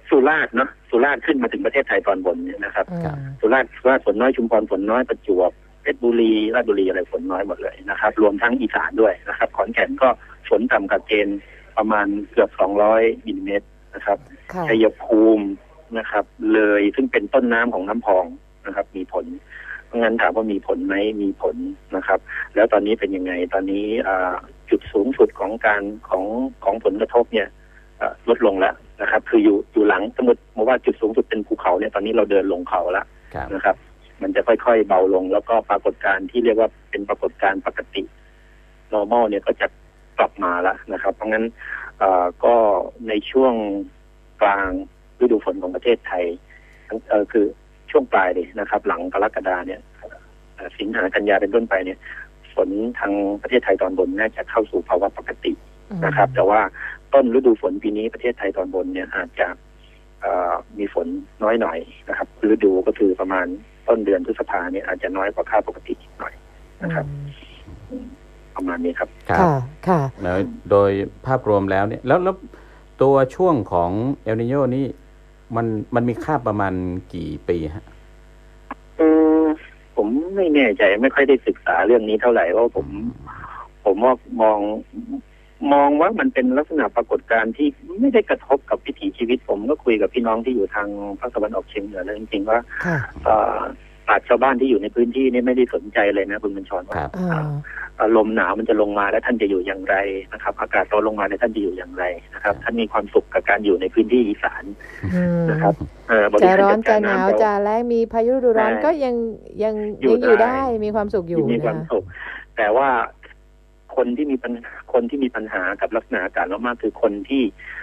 สุราษฎร์เนาะสุราษฎร์ขึ้นมาถึงประเทศไทยตอนบนเนี่ยนะครับสุราษฎร์ฝนน้อยชุมพรฝนน้อยประจวบเพชรบุรีราชบุรีอะไรฝนน้อยหมดเลยนะครับรวมทั้งอีสานด้วยนะครับขอนแก่นก็ฝนต่ำกว่าเกณฑ์ประมาณเกือบ200มิลลิเมตรนะครับชัยภูมินะครับเลยซึ่งเป็นต้นน้ำของน้ำพองนะครับมีผลเพราะงั้นถามว่ามีผลไหมมีผลนะครับแล้วตอนนี้เป็นยังไงตอนนี้จุดสูงสุดของการของผลกระทบเนี่ยลดลงแล้วนะครับคืออยู่หลังสมมติว่าจุดสูงสุดเป็นภูเขาเนี่ยตอนนี้เราเดินลงเขาแล้วนะครับมันจะค่อยๆเบาลงแล้วก็ปรากฏการณ์ที่เรียกว่าเป็นปรากฏการณ์ปกติ normal เนี่ยก็จะกลับมาแล้วนะครับเพราะงั้นก็ในช่วงกลางฤดูฝนของประเทศไทยคือช่วงปลายเลยนะครับหลังกรกฎาเนี่ยสิงหากันยาเป็นต้นไปเนี่ยฝนทางประเทศไทยตอนบนน่าจะเข้าสู่ภาวะปกตินะครับแต่ว่าต้นฤดูฝนปีนี้ประเทศไทยตอนบนเนี่ยอาจจะมีฝนน้อยหน่อยนะครับฤดูก็คือประมาณต้นเดือนพฤษภาเนี่ยอาจจะน้อยกว่าค่าปกติหน่อยนะครับประมาณนี้ครับค่ะแล้วโดยภาพรวมแล้วเนี่ยแล้วตัวช่วงของเอลนิโญนี่มันมีค่าประมาณกี่ปีฮะผมไม่แน่ใจไม่ค่อยได้ศึกษาเรื่องนี้เท่าไหร่ว่าผมว่ามองว่ามันเป็นลักษณะปรากฏการณ์ที่ไม่ได้กระทบกับวิถีชีวิตผมก็คุยกับพี่น้องที่อยู่ทางภาคตะวันออกเฉียงเหนือแล้วจริงๆว่าปราชญ์ชาวบ้านที่อยู่ในพื้นที่นี่ไม่ได้สนใจเลยนะคุณบัญชรว่าลมหนาวมันจะลงมาแล้วท่านจะอยู่อย่างไรนะครับอากาศร้อนลงมาแล้วท่านจะอยู่อย่างไรนะครับท่านมีความสุขกับการอยู่ในพื้นที่อีสานนะครับจะร้อนจะหนาวจะแล้งมีพายุฤดูร้อนก็ยังอยู่ได้มีความสุขอยู่มีความสุขแต่ว่าคนที่มีปัญหากับลักษณะอากาศมากๆคือคนที่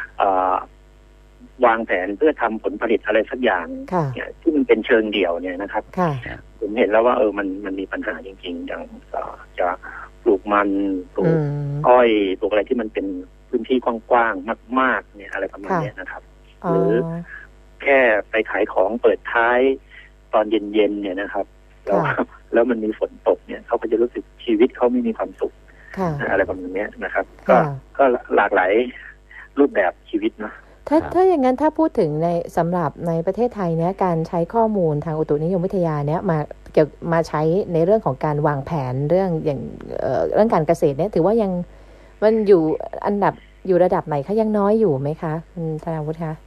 วางแผนเพื่อทำผลผลิตอะไรสักอย่างที่มันเป็นเชิงเดี่ยวเนี่ยนะครับผมเห็นแล้วว่ามันมีปัญหาจริงๆอย่างจะปลูกมันปลูกอ้อยปลูกอะไรที่มันเป็นพื้นที่กว้างๆมากๆเนี่ยอะไรประมาณนี้นะครับหรือแค่ไปขายของเปิดท้ายตอนเย็นๆเนี่ยนะครับแล้วมันมีฝนตกเนี่ยเขาก็จะรู้สึกชีวิตเขาไม่มีความสุขอะไรประมาณนี้นะครับก็หลากหลายรูปแบบชีวิตนะถ้าอย่างนั้นถ้าพูดถึงสำหรับในประเทศไทยเนี่ยการใช้ข้อมูลทางอุตุนิยมวิทยาเนี่ยมาใช้ในเรื่องของการวางแผนเรื่องการเกษตรเนี่ยถือว่ายังมันอยู่ระดับไหนคะยังน้อยอยู่ไหมคะคุณธนาวุฒิคะ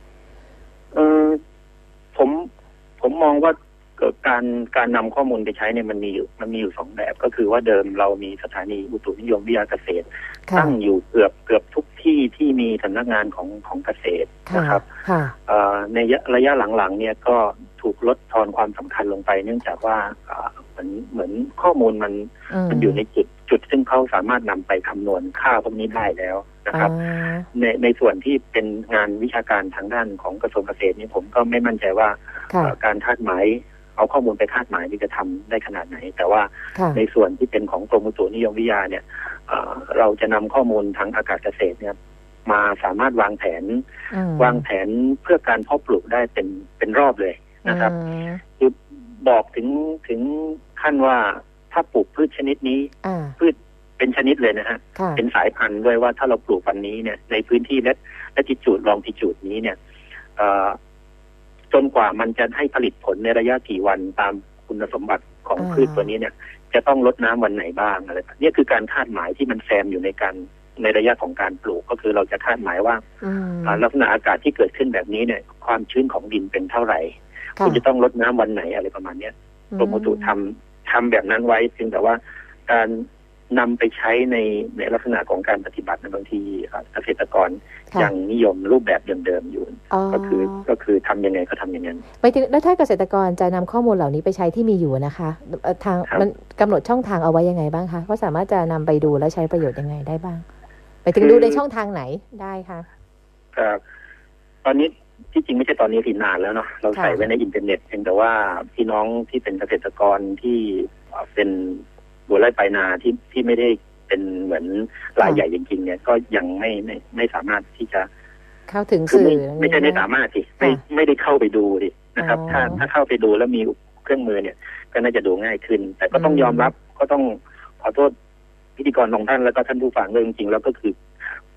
ผมมองว่าการนำข้อมูลไปใช้เนี่ยมันมีอยู่สองแบบก็คือว่าเดิมเรามีสถานีอุตุนิยมวิทยาเกษตรตั้งอยู่เกือบทุกที่ที่มีสำนักงานของเกษตรนะครับในระยะหลังๆเนี่ยก็ถูกลดทอนความสำคัญลงไปเนื่องจากว่าเหมือนข้อมูลมันอยู่ในจุดซึ่งเขาสามารถนำไปคำนวณค่าพวกนี้ได้แล้วนะครับในส่วนที่เป็นงานวิชาการทางด้านของกระทรวงเกษตรนี่ผมก็ไม่มั่นใจว่าการคาดหมายเอาข้อมูลไปคาดหมายนี่จะทำได้ขนาดไหนแต่ว่าในส่วนที่เป็นของกรมอุตุนิยมวิทยาเนี่ยเราจะนำข้อมูลทางอากาศเกษตรเนี่ยมาสามารถวางแผนเพื่อการเพาะปลูกได้เป็นรอบเลยนะครับคือบอกถึงขั้นว่าถ้าปลูกพืชชนิดนี้พืชเป็นชนิดเลยนะฮะเป็นสายพันธุ์ด้วยว่าถ้าเราปลูกวันนี้เนี่ยในพื้นที่และทิจูดลองทิจูดนี้เนี่ยจนกว่ามันจะให้ผลิตผลในระยะกี่วันตามคุณสมบัติของพืชตัวนี้เนี่ยจะต้องรดน้ำวันไหนบ้างอะไรนี่คือการคาดหมายที่มันแซมอยู่ในระยะของการปลูกก็คือเราจะคาดหมายว่าลักษณะอากาศที่เกิดขึ้นแบบนี้เนี่ยความชื้นของดินเป็นเท่าไหร่คุณจะต้องรดน้ำวันไหนอะไรประมาณนี้กรมอุตุทำแบบนั้นไว้เพียงแต่ว่าการนำไปใช้ในลักษณะของการปฏิบัติในบางทีเกษตรกรยังนิยมรูปแบบเดิมๆอยู่ก็คือทำยังไงก็ทำอย่างนั้นไปถึงแล้วถ้าเกษตรกรจะนำข้อมูลเหล่านี้ไปใช้ที่มีอยู่นะคะทางมันกำหนดช่องทางเอาไว้ยังไงบ้างคะก็สามารถจะนำไปดูและใช้ประโยชน์ยังไงได้บ้างไปถึงดูในช่องทางไหนได้คะครับตอนนี้ที่จริงไม่ใช่ตอนนี้ที่นานแล้วเนาะเราใส่ไว้ในอินเทอร์เน็ตเพียงแต่ว่าพี่น้องที่เป็นเกษตรกรที่เป็นบัวไร่ปลายนาที่ไม่ได้เป็นเหมือนรายใหญ่จริงๆเนี่ยก็ยังไม่สามารถที่จะเข้าถึงสื่อไม่ใช่ไม่สามารถสิไม่ได้เข้าไปดูดินะครับถ้าเข้าไปดูแล้วมีเครื่องมือเนี่ยก็น่าจะดูง่ายขึ้นแต่ก็ต้องยอมรับก็ต้องขอโทษพิธีกรของท่านแล้วก็ท่านผู้ฟังด้วยจริงๆแล้วก็คือ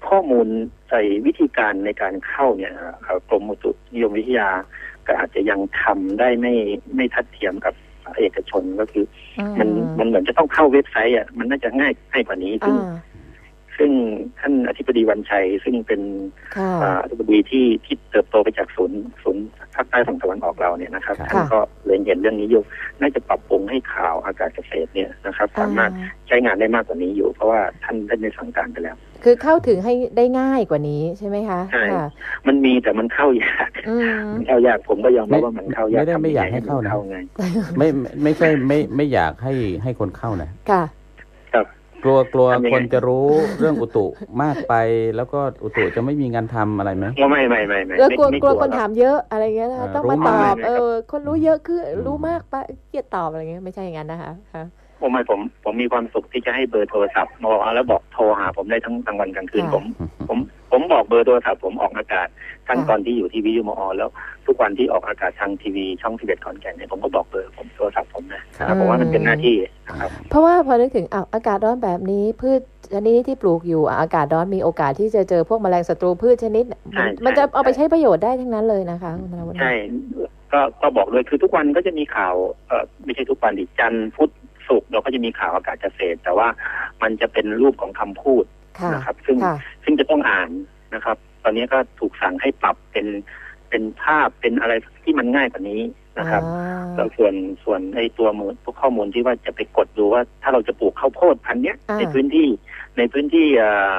ข้อมูลใส่วิธีการในการเข้าเนี่ยกรมอุตุนิยมวิทยาก็อาจจะยังทำได้ไม่ทัดเทียมกับเอกชนก็คือมันเหมือนจะต้องเข้าเว็บไซต์อ่ะมันน่าจะง่ายกว่านี้ซึ่งท่านอธิบดีวันชัยซึ่งเป็นอธิบดีที่เติบโตไปจากศูนย์ภาคใต้ฝั่งตะวันออกเราเนี่ยนะครับท่านก็เล็งเห็นเรื่องนี้อยู่น่าจะปรับปรุงให้ข่าวอากาศเกษตรเนี่ยนะครับสามารถใช้งานได้มากกว่านี้อยู่เพราะว่าท่านได้สั่งการไปแล้วคือเข้าถึงให้ได้ง่ายกว่านี้ใช่ไหมคะใช่มันมีแต่มันเข้ายากมันเข้ายากผมก็ยอมรับว่ามันเข้ายากไม่อยากให้เข้านะไม่ใช่ไม่อยากให้คนเข้านะค่ะกลัวคนจะรู้เรื่องอุตุมากไปแล้วก็อุตุจะไม่มีงานทำอะไรไหมไม่แล้วกลัวคนถามเยอะอะไรเงี้ยนะคะต้องมาตอบคนรู้เยอะคือรู้มากปะเกียดตอบอะไรเงี้ยไม่ใช่อย่างนั้นนะคะผมมีความสุขที่จะให้เบอร์โทรศัพท์มาบอกแล้วบอกโทรหาผมได้ทั้งกลางวันกลางคืนผมบอกเบอร์โทรศัพท์ผมออกอากาศทั้งตอนที่อยู่ที่วิทยุมอแล้วทุกวันที่ออกอากาศทางทีวีช่อง11ขอนแก่นเนี่ยผมก็บอกเบอร์ผมโทรศัพท์ผมนะครับผมว่ามันเป็นหน้าที่นะครับเพราะว่าพอนึกถึงอากาศร้อนแบบนี้พืชชนิดที่ปลูกอยู่อากาศร้อนมีโอกาสที่จะเจอพวกแมลงศัตรูพืชชนิดมันจะเอาไปใช้ประโยชน์ได้ทั้งนั้นเลยนะคะคุณธนวัฒน์ใช่ก็บอกเลยคือทุกวันก็จะมีข่าวไม่ใช่ทุกวันดิจันทร์พุธศุกร์เราก็จะมีข่าวอากาศเกษตรแต่ว่ามันจะเป็นรูปของคำพูดนะครับซึ่งจะต้องอ่านนะครับตอนนี้ก็ถูกสั่งให้ปรับเป็นภาพเป็นอะไรที่มันง่ายกว่านี้นะครับแล้วส่วนไอ้ตัวข้อมูลที่ว่าจะไปกดดูว่าถ้าเราจะปลูกข้าวโพดพันธุ์เนี้ยในพื้นที่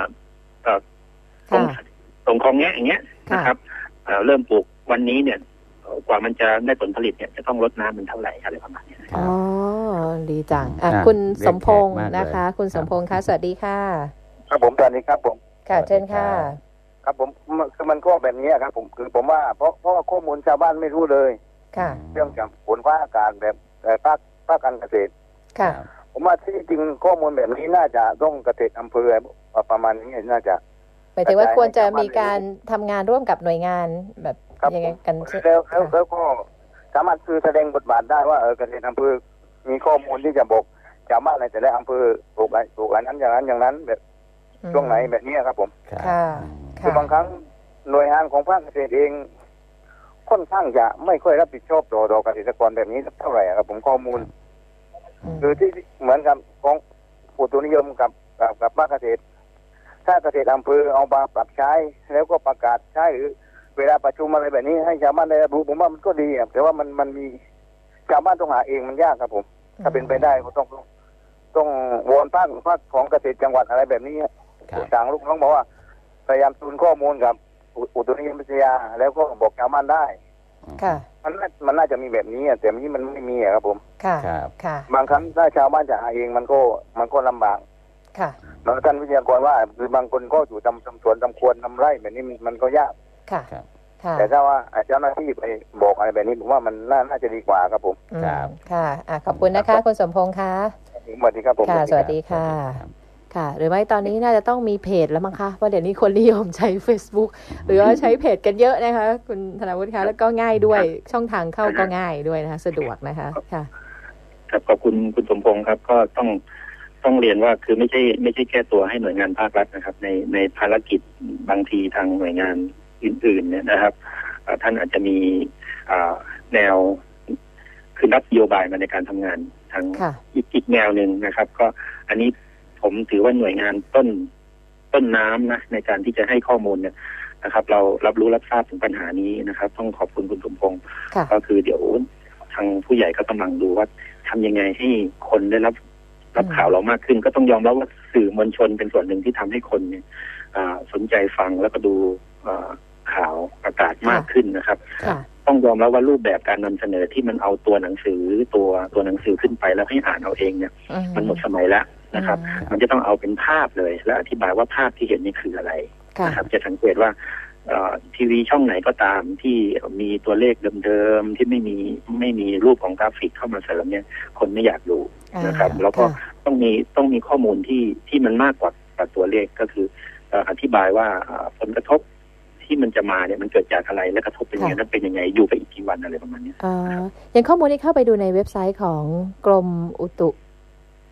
ตรงคลองแงะอย่างเงี้ยนะครับเริ่มปลูกวันนี้เนี่ยกว่ามันจะได้ผลผลิตเนี่ยจะต้องลดน้ำมันเท่าไหร่อะไรประมาณนี้อ๋อดีจังคุณสมพงษ์นะคะคุณสมพงษ์คะสวัสดีค่ะครับผมตอนนี้ครับผมค่ะเชิญค่ะครับผมคือมันก็แบบนี้ครับผมคือผมว่าเพราะข้อมูลชาวบ้านไม่รู้เลยค่ะเรื่องจากฝนฟ้าอากาศแบบภาคการเกษตรค่ะผมว่าที่จริงข้อมูลแบบนี้น่าจะต้องเกษตรอำเภอประมาณนี้น่าจะหมายถึงว่าควรจะมีการทำงานร่วมกับหน่วยงานแบบยังไงกันแล้วก็สามารถคือแสดงบทบาทได้ว่าเกษตรอำเภอมีข้อมูลที่จะบอกชาวบ้านในแต่ละอำเภอปลูกอันนั้นอย่างนั้นแบบช่วงไหนแบบนี้ครับผมคือบางครั้งหน่วยงานของภาคเกษตรเองค่อนข้างจะไม่ค่อยรับผิดชอบต่อเกษตรกรแบบนี้เท่าไหร่ครับผมข้อมูลคือที่เหมือนกับของอุตุนิยมกับภาคเกษตรถ้าเกษตรอำเภอเอามาปรับใช้แล้วก็ประกาศใช้หรือเวลาประชุมอะไรแบบนี้ให้ชาวบ้านได้รู้ผมว่ามันก็ดีแต่ว่ามันมีชาวบ้านต้องหาเองมันยากครับผมถ้าเป็นไปได้ก็ต้องวอนภาคของเกษตรจังหวัดอะไรแบบนี้ต่างลูกน้องบอกว่าพยายามซูนข้อมูลกับอุตุนิยมวิทยาแล้วก็บอกชาวบ้านได้ค่ะมันน่าจะมีแบบนี้แต่นี้มันไม่มีครับผมค่ะบางครั้งถ้าชาวบ้านจะหาเองมันก็ลำบากค่ะบางท่านวิทยากรว่าคือบางคนก็อยู่ทำสวนทำควรทำไร่แบบนี้มันก็ยากค่ะแต่ถ้าว่าเจ้าหน้าที่ไปบอกอะไรแบบนี้ผมว่ามันน่าจะดีกว่าครับผมค่ะขอบคุณนะคะคุณสมพงษ์ค่ะสวัสดีครับผมค่ะสวัสดีค่ะค่ะหรือไม่ตอนนี้น่าจะต้องมีเพจแล้วมั้งคะเพราะเดี๋ยวนี้คนนิยมใช้ Facebook หรือว่าใช้เพจกันเยอะนะคะคุณธนวุฒิคะแล้วก็ง่ายด้วยช่องทางเข้าก็ง่ายด้วยนะคะสะดวกนะคะค่ะครับขอบคุณคุณสมพงษ์ครับก็ต้องเรียนว่าคือไม่ใช่แค่ตัวให้หน่วยงานภาครัฐนะครับในภารกิจบางทีทางหน่วยงานอื่นๆเนี่ยนะครับท่านอาจจะมีแนวคือนัดนโยบายมาในการทำงานทางอีกแนวหนึ่งนะครับก็อันนี้ผมถือว่าหน่วยงานต้นน้ำนะในการที่จะให้ข้อมูลเนี่ยนะครับเรารับรู้รับทราบถึงปัญหานี้นะครับต้องขอบคุณคุณสมพงษ์ก็คือเดี๋ยวทางผู้ใหญ่ก็กำลังดูว่าทำยังไงให้คนได้รับข่าวเรามากขึ้นก็ต้องยอมรับว่าสื่อมวลชนเป็นส่วนหนึ่งที่ทำให้คนเนี่ยสนใจฟังแล้วก็ดูข่าวอากาศมากขึ้นนะครับต้องยอมรับว่ารูปแบบการนำเสนอที่มันเอาตัวหนังสือตัวหนังสือขึ้นไปแล้วให้อ่านเอาเองเนี่ยมันหมดสมัยแล้วนะครับมันจะต้องเอาเป็นภาพเลยและอธิบายว่าภาพที่เห็นนี่คืออะไรนะครับจะสังเกตว่าทีวีช่องไหนก็ตามที่มีตัวเลขเดิมๆที่ไม่มีรูปของกราฟิกเข้ามาเสริมเนี่ยคนไม่อยากดูนะครับแล้วก็ต้องมีข้อมูลที่มันมากกว่าตัวเลขก็คืออธิบายว่าผลกระทบที่มันจะมาเนี่ยมันเกิดจากอะไรและกระทบเป็นยังไงนั้นเป็นยังไงอยู่ไปอีกกี่วันอะไรประมาณนี้อย่างข้อมูลที่เข้าไปดูในเว็บไซต์ของกรมอุตุ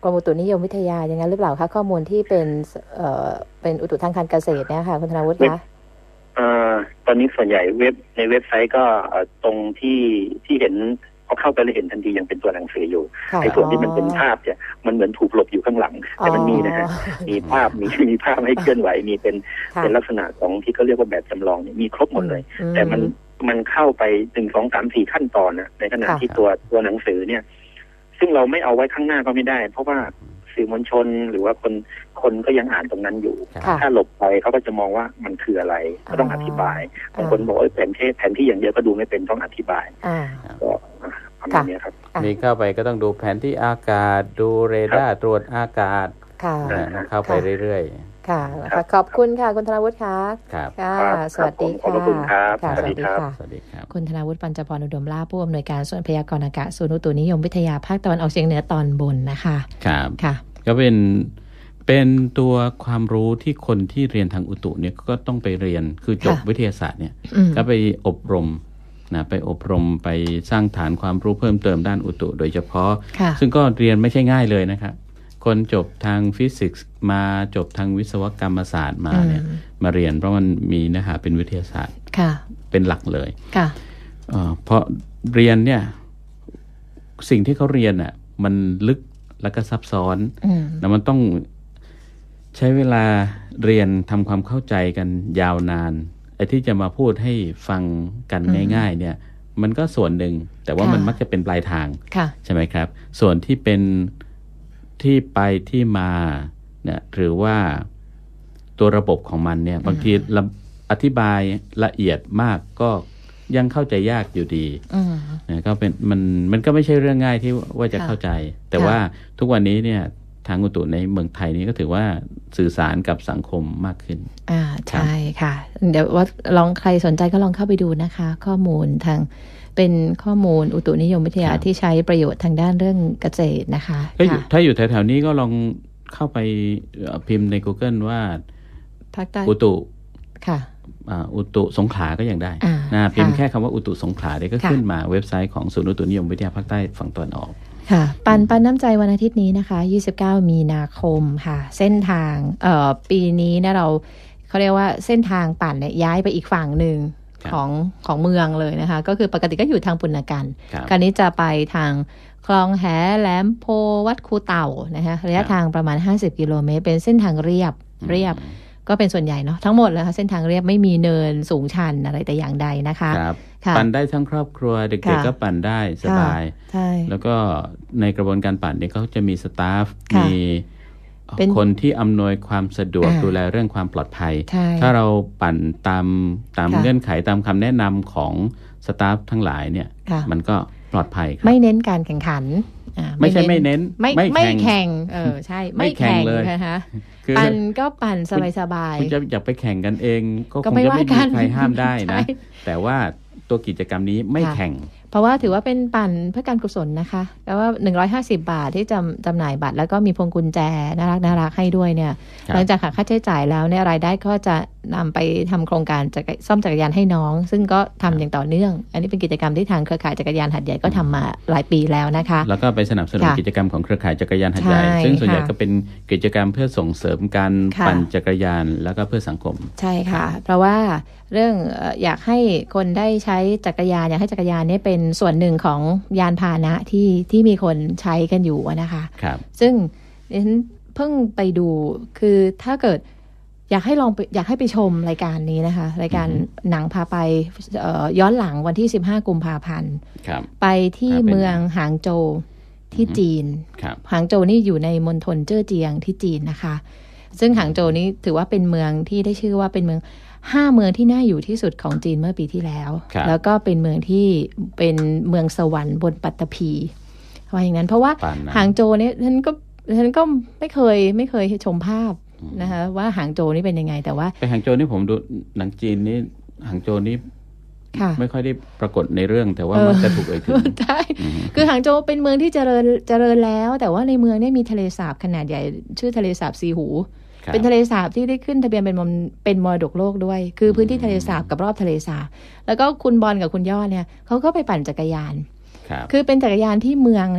รมอุตุนิยมวิทยาอย่างนั้นหรือเปล่าคะข้อมูลที่เป็นอุตุทางการเกษตรเนี่ยค่ะคุณธนวุฒิคะตอนนี้ส่วนใหญ่ในเว็บไซต์ก็ตรงที่เห็นพอเข้าไปแล้วเห็นทันทียังเป็นตัวหนังสืออยู่ในส่วนที่มันเป็นภาพเนี่ยมันเหมือนถูกหลบอยู่ข้างหลังแต่มันมีนะฮะมีภาพมีภาพให้เคลื่อนไหวมีเป็นลักษณะของที่เขาเรียกว่าแบบจำลองมีครบหมดเลยแต่มันเข้าไป1 2 3 4ขั้นตอนนะในขณะที่ตัวหนังสือเนี่ยซึ่งเราไม่เอาไว้ข้างหน้าก็ไม่ได้เพราะว่าสื่อมวลชนหรือว่าคนก็ยังอ่านตรงนั้นอยู่ถ้าหลบไปเขาก็จะมองว่ามันคืออะไรก็ต้องอธิบายบางคนบอกว่าแผนที่อย่างเดียวก็ดูไม่เป็นต้องอธิบายก็ประมาณนี้ครับมีเข้าไปก็ต้องดูแผนที่อากาศดูเรดาร์ตรวจอากาศเข้าไปเรื่อยๆค่ะขอบคุณค่ะคุณธนวุฒิค่ะค่ะสวัสดีค่ะขอบคุณครับสวัสดีค่ะคุณธนวุฒิปัญจพรอุดมลาภผู้อำนวยการส่วนพยากรณ์อากาศศูนย์อุตุนิยมวิทยาภาคตะวันออกเฉียงเหนือตอนบนนะคะครับค่ะก็เป็นตัวความรู้ที่คนที่เรียนทางอุตุเนี่ยก็ต้องไปเรียนคือจบวิทยาศาสตร์เนี่ยก็ไปอบรมนะไปอบรมไปสร้างฐานความรู้เพิ่มเติมด้านอุตุโดยเฉพาะซึ่งก็เรียนไม่ใช่ง่ายเลยนะครับคนจบทางฟิสิกส์มาจบทางวิศวกรรมศาสตร์มาเนี่ยมาเรียนเพราะมันมีเนื้อหาเป็นวิทยาศาสตร์เป็นหลักเลยเพราะเรียนเนี่ยสิ่งที่เขาเรียนอ่ะมันลึกแล้วก็ซับซ้อนแล้วมันต้องใช้เวลาเรียนทำความเข้าใจกันยาวนานไอ้ที่จะมาพูดให้ฟังกันง่ายๆเนี่ยมันก็ส่วนหนึ่งแต่ว่ามันมักจะเป็นปลายทางใช่ไหมครับส่วนที่เป็นที่ไปที่มาเนี่ยหรือว่าตัวระบบของมันเนี่ยบางทีอธิบายละเอียดมากก็ยังเข้าใจยากอยู่ดีเนี่ยก็เป็นมันก็ไม่ใช่เรื่องง่ายที่ว่าจะเข้าใจแต่ว่าทุกวันนี้เนี่ยทางอุตุในเมืองไทยนี้ก็ถือว่าสื่อสารกับสังคมมากขึ้นใช่ค่ะเดี๋ยวว่าลองใครสนใจก็ลองเข้าไปดูนะคะข้อมูลทางเป็นข้อมูลอุตุนิยมวิทยาที่ใช้ประโยชน์ทางด้านเรื่องเกษตรนะคะถ้าอยู่แถวๆนี้ก็ลองเข้าไปพิมพ์ใน Google ว่าอุตุอุตุสงขลาก็ยังได้นะพิมพ์แค่คำว่าอุตุสงขลาได้ก็ขึ้นมาเว็บไซต์ของศูนย์อุตุนิยมวิทยาภาคใต้ฝั่งตะวันออกค่ะปันน้ำใจวันอาทิตย์นี้นะคะ29มีนาคมค่ะเส้นทางปีนี้นะเขาเรียกว่าเส้นทางปั่นเนี่ยย้ายไปอีกฝั่งหนึ่งของเมืองเลยนะคะก็คือปกติก็อยู่ทางปุณกันคราวนี้จะไปทางคลองแหแหลมโพวัดคูเต่านะคะระยะทางประมาณ50กิโลเมตรเป็นเส้นทางเรียบก็เป็นส่วนใหญ่เนาะทั้งหมดเลยค่ะเส้นทางเรียบไม่มีเนินสูงชันอะไรแต่อย่างใดนะคะปั่นได้ทั้งครอบครัวเด็กๆก็ปั่นได้สบายแล้วก็ในกระบวนการปั่นเนี่ยเขาจะมีสตาฟมีคนที่อำนวยความสะดวกดูแลเรื่องความปลอดภัยถ้าเราปั่นตามเงื่อนไขตามคำแนะนำของสตาฟทั้งหลายเนี่ยมันก็ปลอดภัยไม่เน้นการแข่งขันไม่ใช่ไม่เน้นไม่แข่งใช่ไม่แข่งเลยนะคะปั่นก็ปั่นสบายๆคุณจะอยากไปแข่งกันเองก็คงจะไม่มีใครห้ามได้นะแต่ว่าตัวกิจกรรมนี้ไม่แข่งเพราะว่าถือว่าเป็นปั่นเพื่อการกุศลนะคะแปลว่า150 บาทที่จำหน่ายบัตรแล้วก็มีพวงกุญแจน่ารักให้ด้วยเนี่ยหลังจากหักค่าใช้จ่ายแล้วเนี่ยรายได้ก็จะนำไปทำโครงการซ่อมจักรยานให้น้องซึ่งก็ทำอย่างต่อเนื่องอันนี้เป็นกิจกรรมที่ทางเครือข่ายจักรยานหัดใหญ่ก็ทำมาหลายปีแล้วนะคะแล้วก็ไปสนับสนุนกิจกรรมของเครือข่ายจักรยานหัดใหญ่ซึ่งส่วนใหญ่ก็เป็นกิจกรรมเพื่อส่งเสริมการปั่นจักรยานแล้วก็เพื่อสังคมใช่ค่ะเพราะว่าเรื่องอยากให้คนได้ใช้จักรยานอยากให้จักรยานนี้เป็นส่วนหนึ่งของยานพาหนะที่มีคนใช้กันอยู่นะคะซึ่งดิฉันเพิ่งไปดูคือถ้าเกิดอยากให้ไปชมรายการนี้นะคะรายการหนังพาไปย้อนหลังวันที่15กุมภาพันธ์ไปที่เมืองหางโจวที่จีนหางโจวนี่อยู่ในมณฑลเจ้อเจียงที่จีนนะคะซึ่งหางโจวนี้ถือว่าเป็นเมืองที่ได้ชื่อว่าเป็นเมือง5เมืองที่น่าอยู่ที่สุดของจีนเมื่อปีที่แล้วแล้วก็เป็นเมืองที่เป็นเมืองสวรรค์บนปัตตภีว่าอย่างนั้นเพราะว่าหางโจวเนี่ยฉันก็ไม่เคยชมภาพนะคะว่าหางโจวนี่เป็นยังไงแต่ว่าไปหางโจวนี่ผมดูหนังจีนนี่หางโจวนี่ไม่ค่อยได้ปรากฏในเรื่องแต่ว่ามันจะถูกเอ่ยถึงใช่คือหางโจวเป็นเมืองที่เจริญแล้วแต่ว่าในเมืองนี่มีทะเลสาบขนาดใหญ่ชื่อทะเลสาบซีหูเป็นทะเลสาบที่ได้ขึ้นทะเบียนเป็นมรดกโลกด้วยคือพื้นที่ทะเลสาบกับรอบทะเลสาบแล้วก็คุณบอลกับคุณยอดเนี่ยเขาก็ไปปั่นจักรยานคือเป็นจักรยานที่เมืองเนี่ย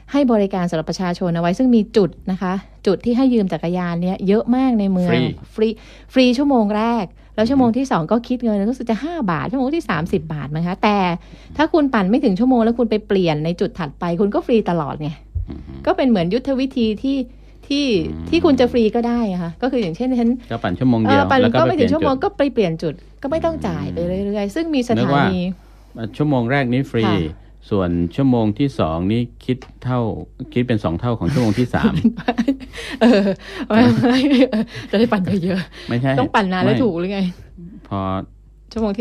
ให้บริการสำหรับประชาชนเอาไว้ซึ่งมีจุดนะคะจุดที่ให้ยืมจักรยานเนี่ยเยอะมากในเมืองฟรีชั่วโมงแรกแล้วชั่วโมงที่2ก็คิดเงินรู้สึกจะ5 บาทชั่วโมงที่30 บาทนะคะแต่ถ้าคุณปั่นไม่ถึงชั่วโมงแล้วคุณไปเปลี่ยนในจุดถัดไปคุณก็ฟรีตลอดไงก็เป็นเหมือนยุทธวิธีที่คุณจะฟรีก็ได้ค่ะก็คืออย่างเช่นฉันก็ปั่นชั่วโมงเดียวแล้วก็ไม่ถึงชั่วโมงก็ไปเปลี่ยนจุดก็ไม่ต้องจ่ายไปเรื่อยๆซึ่งมีสถานีชั่วโมงแรกนี้ฟรีส่วนชั่วโมงที่2นี้คิดเป็น2 เท่าของชั่วโมงที่3 จะได้ปั่นเยอะไม่ใช่ต้องปั่นนานแล้วถูกหรือไงพอชั่วโมงที่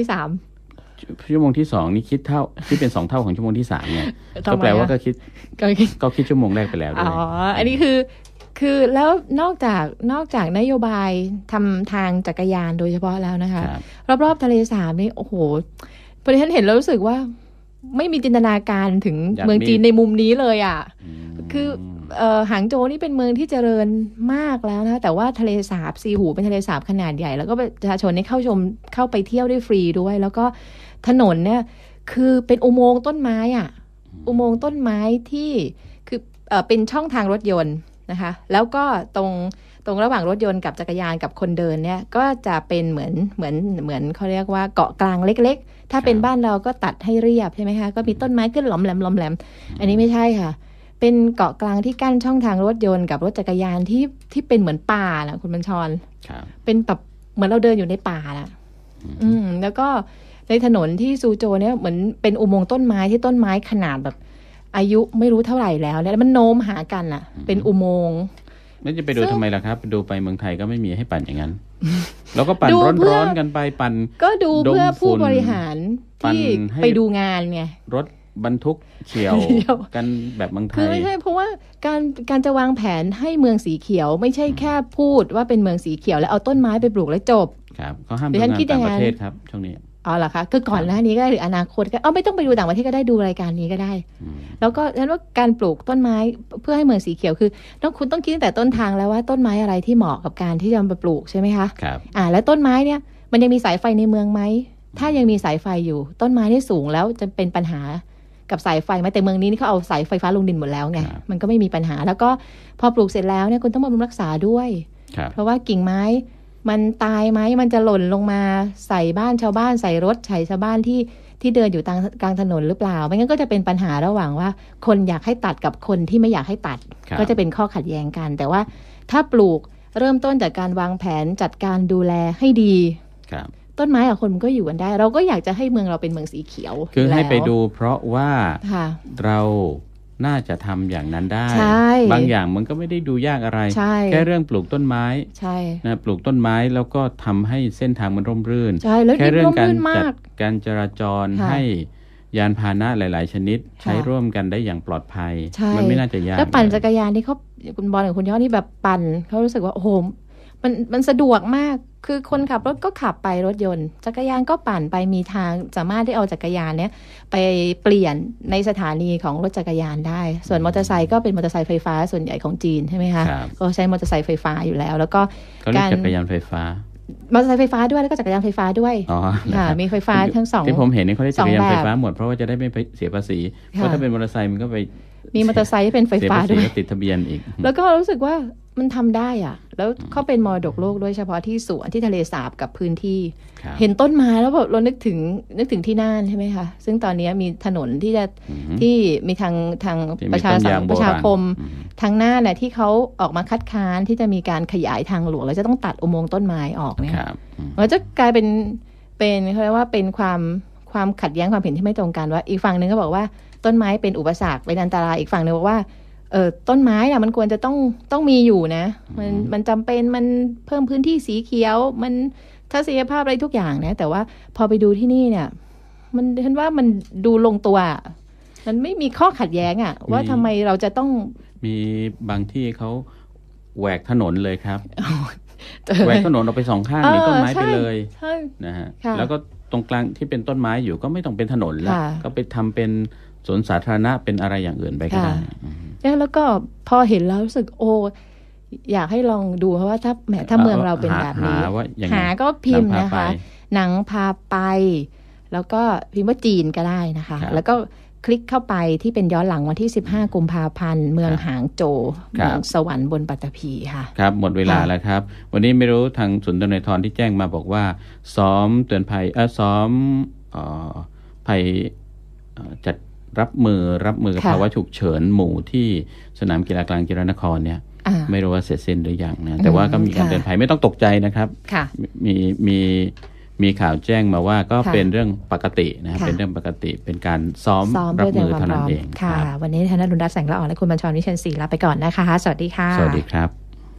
3 ชั่วโมงที่2นี่คิดเป็น2 เท่าของชั่วโมงที่3ไงก็แปลว่าก็คิดชั่วโมงแรกไปแล้วด้วยอันนี้คือแล้วนอกจากนโยบายทำทางจักรยานโดยเฉพาะแล้วนะคะรอบๆทะเลสาบนี่โอ้โหพอฉันเห็นแล้วรู้สึกว่าไม่มีจินตนาการถึงเมืองจีนในมุมนี้เลยอ่ะคือหางโจวนี่เป็นเมืองที่เจริญมากแล้วนะแต่ว่าทะเลสาบซีหูเป็นทะเลสาบขนาดใหญ่แล้วก็ประชาชนนี่เข้าไปเที่ยวได้ฟรีด้วยแล้วก็ถนนเนี่ยคือเป็นอุโมงค์ต้นไม้อ่ะอุโมงค์ต้นไม้ที่คือเป็นช่องทางรถยนต์นะคะแล้วก็ตรงระหว่างรถยนต์กับจักรยานกับคนเดินเนี่ยก็จะเป็นเหมือนเขาเรียกว่าเกาะกลางเล็กๆถ้าเป็นบ้านเราก็ตัดให้เรียบใช่ไหมคะก็มีต้นไม้ขึ้นหลอมแหลมอันนี้ไม่ใช่ค่ะเป็นเกาะกลางที่กั้นช่องทางรถยนต์กับรถจักรยานที่เป็นเหมือนป่านะคุณบัญชรเป็นแบบเหมือนเราเดินอยู่ในป่านะแล้วก็ในถนนที่ซูโจเนี่ยเหมือนเป็นอุโมงค์ต้นไม้ที่ต้นไม้ขนาดแบบอายุไม่รู้เท่าไหร่แล้วเนี่ยมันโน้มหากันอ่ะเป็นอุโมงค์แล้วจะไปดูทำไมล่ะครับดูไปเมืองไทยก็ไม่มีให้ปั่นอย่างนั้นแล้วก็ปั่นร้อนๆกันไปปั่นก็ดูเพื่อผู้บริหารที่ไปดูงานไงรถบรรทุกเขียวกันแบบเมืองไทยคือไม่ใช่เพราะว่าการจะวางแผนให้เมืองสีเขียวไม่ใช่แค่พูดว่าเป็นเมืองสีเขียวแล้วเอาต้นไม้ไปปลูกแล้วจบครับเขาห้ามดูงานต่างประเทศครับช่วงนี้อ๋อเหรอคะคือก่อนหน้านี้ก็ได้หรืออนาคตก็ไม่ต้องไปดูต่างประเทศก็ได้ดูรายการนี้ก็ได้แล้วก็ฉันว่าการปลูกต้นไม้เพื่อให้เมืองสีเขียวคือคุณต้องคิดตั้งแต่ต้นทางแล้วว่าต้นไม้อะไรที่เหมาะกับการที่จะไปปลูกใช่ไหมคะครับแล้วต้นไม้เนี่ยมันยังมีสายไฟในเมืองไหมถ้ายังมีสายไฟอยู่ต้นไม้ที่สูงแล้วจะเป็นปัญหากับสายไฟไหมแต่เมืองนี้นี่เขาเอาสายไฟฟ้าลงดินหมดแล้วไงมันก็ไม่มีปัญหาแล้วก็พอปลูกเสร็จแล้วเนี่ยคุณต้องบำรุงรักษาด้วยเพราะว่ากิ่งไม้มันตายไหมมันจะหล่นลงมาใส่บ้านชาวบ้านใส่รถใส่ชาวบ้านที่เดินอยู่กลางถนนหรือเปล่าไม่งั้นก็จะเป็นปัญหาระหว่างว่าคนอยากให้ตัดกับคนที่ไม่อยากให้ตัดก็จะเป็นข้อขัดแย้งกันแต่ว่าถ้าปลูกเริ่มต้นจากการวางแผนจัดการดูแลให้ดีต้นไม้กับคนมันก็อยู่กันได้เราก็อยากจะให้เมืองเราเป็นเมืองสีเขียวคือให้ไปดูเพราะว่าเราน่าจะทำอย่างนั้นได้บางอย่างมันก็ไม่ได้ดูยากอะไรแค่เรื่องปลูกต้นไม้นะปลูกต้นไม้แล้วก็ทำให้เส้นทางมันร่มรื่นแค่เรื่องการจัดการจราจรให้ยานพาหนะหลายๆชนิดใช้ร่วมกันได้อย่างปลอดภัยมันไม่น่าจะยากแล้วปั่นจักรยานที่เขาคุณบอลกับคุณยอดนี่แบบปั่นเขารู้สึกว่าโอ้โหมันสะดวกมากคือคนขับรถก็ขับไปรถยนต์จักรยานก็ปั่นไปมีทางสามารถที่เอาจักรยานเนี้ยไปเปลี่ยนในสถานีของรถจักรยานได้ส่วนมอเตอร์ไซค์ก็เป็นมอเตอร์ไซค์ไฟฟ้าส่วนใหญ่ของจีนใช่ไหมคะก็ใช้มอเตอร์ไซค์ไฟฟ้าอยู่แล้วแล้วก็การจักรยานไฟฟ้ามอเตอร์ไซค์ไฟฟ้าด้วยแล้วก็จักรยานไฟฟ้าด้วยมีไฟฟ้าทั้งสองที่ผมเห็นนี่เขาเรียกจักรยานไฟฟ้าหมดเพราะว่าจะได้ไม่เสียภาษีเพราะถ้าเป็นมอเตอร์ไซค์มันก็ไปมีมอเตอร์ไซค์ที่เป็นไฟฟ้าด้วยติดทะเบียนอีกแล้วก็รู้สึกว่ามันทำได้อ่ะแล้วเขาเป็นมรดกโลกด้วยเฉพาะที่สวนที่ทะเลสาบกับพื้นที่เห็นต้นไม้แล้วแบบเรานึกถึงที่น่านใช่ไหมคะซึ่งตอนนี้มีถนนที่มีทางประชาคมทางน่านเนี่ยที่เขาออกมาคัดค้านที่จะมีการขยายทางหลวงแล้วจะต้องตัดอุโมงค์ต้นไม้ออกเนี่ยมันจะกลายเป็นเขาเรียกว่าเป็นความขัดแย้งความเห็นที่ไม่ตรงกันว่าอีกฝั่งนึงก็บอกว่าต้นไม้เป็นอุปสรรคเป็นอันตรายอีกฝั่งนึงบอกว่าต้นไม้น่ะมันควรจะต้องมีอยู่นะมันจำเป็นมันเพิ่มพื้นที่สีเขียวมันทัศนียภาพอะไรทุกอย่างนะแต่ว่าพอไปดูที่นี่เนี่ยมันเห็นว่ามันดูลงตัวมันไม่มีข้อขัดแย้งอ่ะว่าทำไมเราจะต้องมีบางที่เขาแหวกถนนเลยครับแหวกถนนออกไปสองข้างมีต้นไม้ไปเลยนะฮะแล้วก็ตรงกลางที่เป็นต้นไม้อยู่ก็ไม่ต้องเป็นถนนแล้วก็ไปทำเป็นสวนสาธารณะเป็นอะไรอย่างอื่นไปก็ได้แล้วก็พอเห็นแล้วรู้สึกอยากให้ลองดูเพราะว่าถ้าเมืองเราเป็นแบบนี้หาก็พิมพ์นะคะหนังพาไปแล้วก็พิมพ์ว่าจีนก็ได้นะคะแล้วก็คลิกเข้าไปที่เป็นย้อนหลังวันที่15กุมภาพันธ์เมืองหางโจวเมืองสวรรค์บนปัตตภีค่ะครับหมดเวลาแล้วครับวันนี้ไม่รู้ทางศูนย์ทนายทรที่แจ้งมาบอกว่าซ้อมเตือนภัยซ้อมภัยจัดรับมือกับภาวะฉุกเฉินหมู่ที่สนามกีฬากลางจิรนครเนี่ยไม่รู้ว่าเสร็จสิ้นหรือยังนะแต่ว่าก็มีการเตือนภัยไม่ต้องตกใจนะครับมีข่าวแจ้งมาว่าก็เป็นเรื่องปกตินะเป็นเรื่องปกติเป็นการซ้อมรับมือเท่านั้นเองค่ะวันนี้ท่านอรุณรัตน์แสงละอองและคุณบัญชรวิเชียรศรีลาไปก่อนนะคะสวัสดีค่ะสวัสดีครับ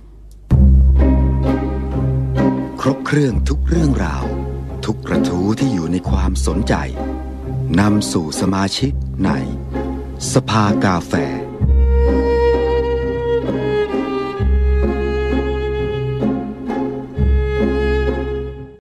ครบเครื่องทุกเรื่องราวทุกกระทู้ที่อยู่ในความสนใจนำสู่สมาชิกในสภากาแฟ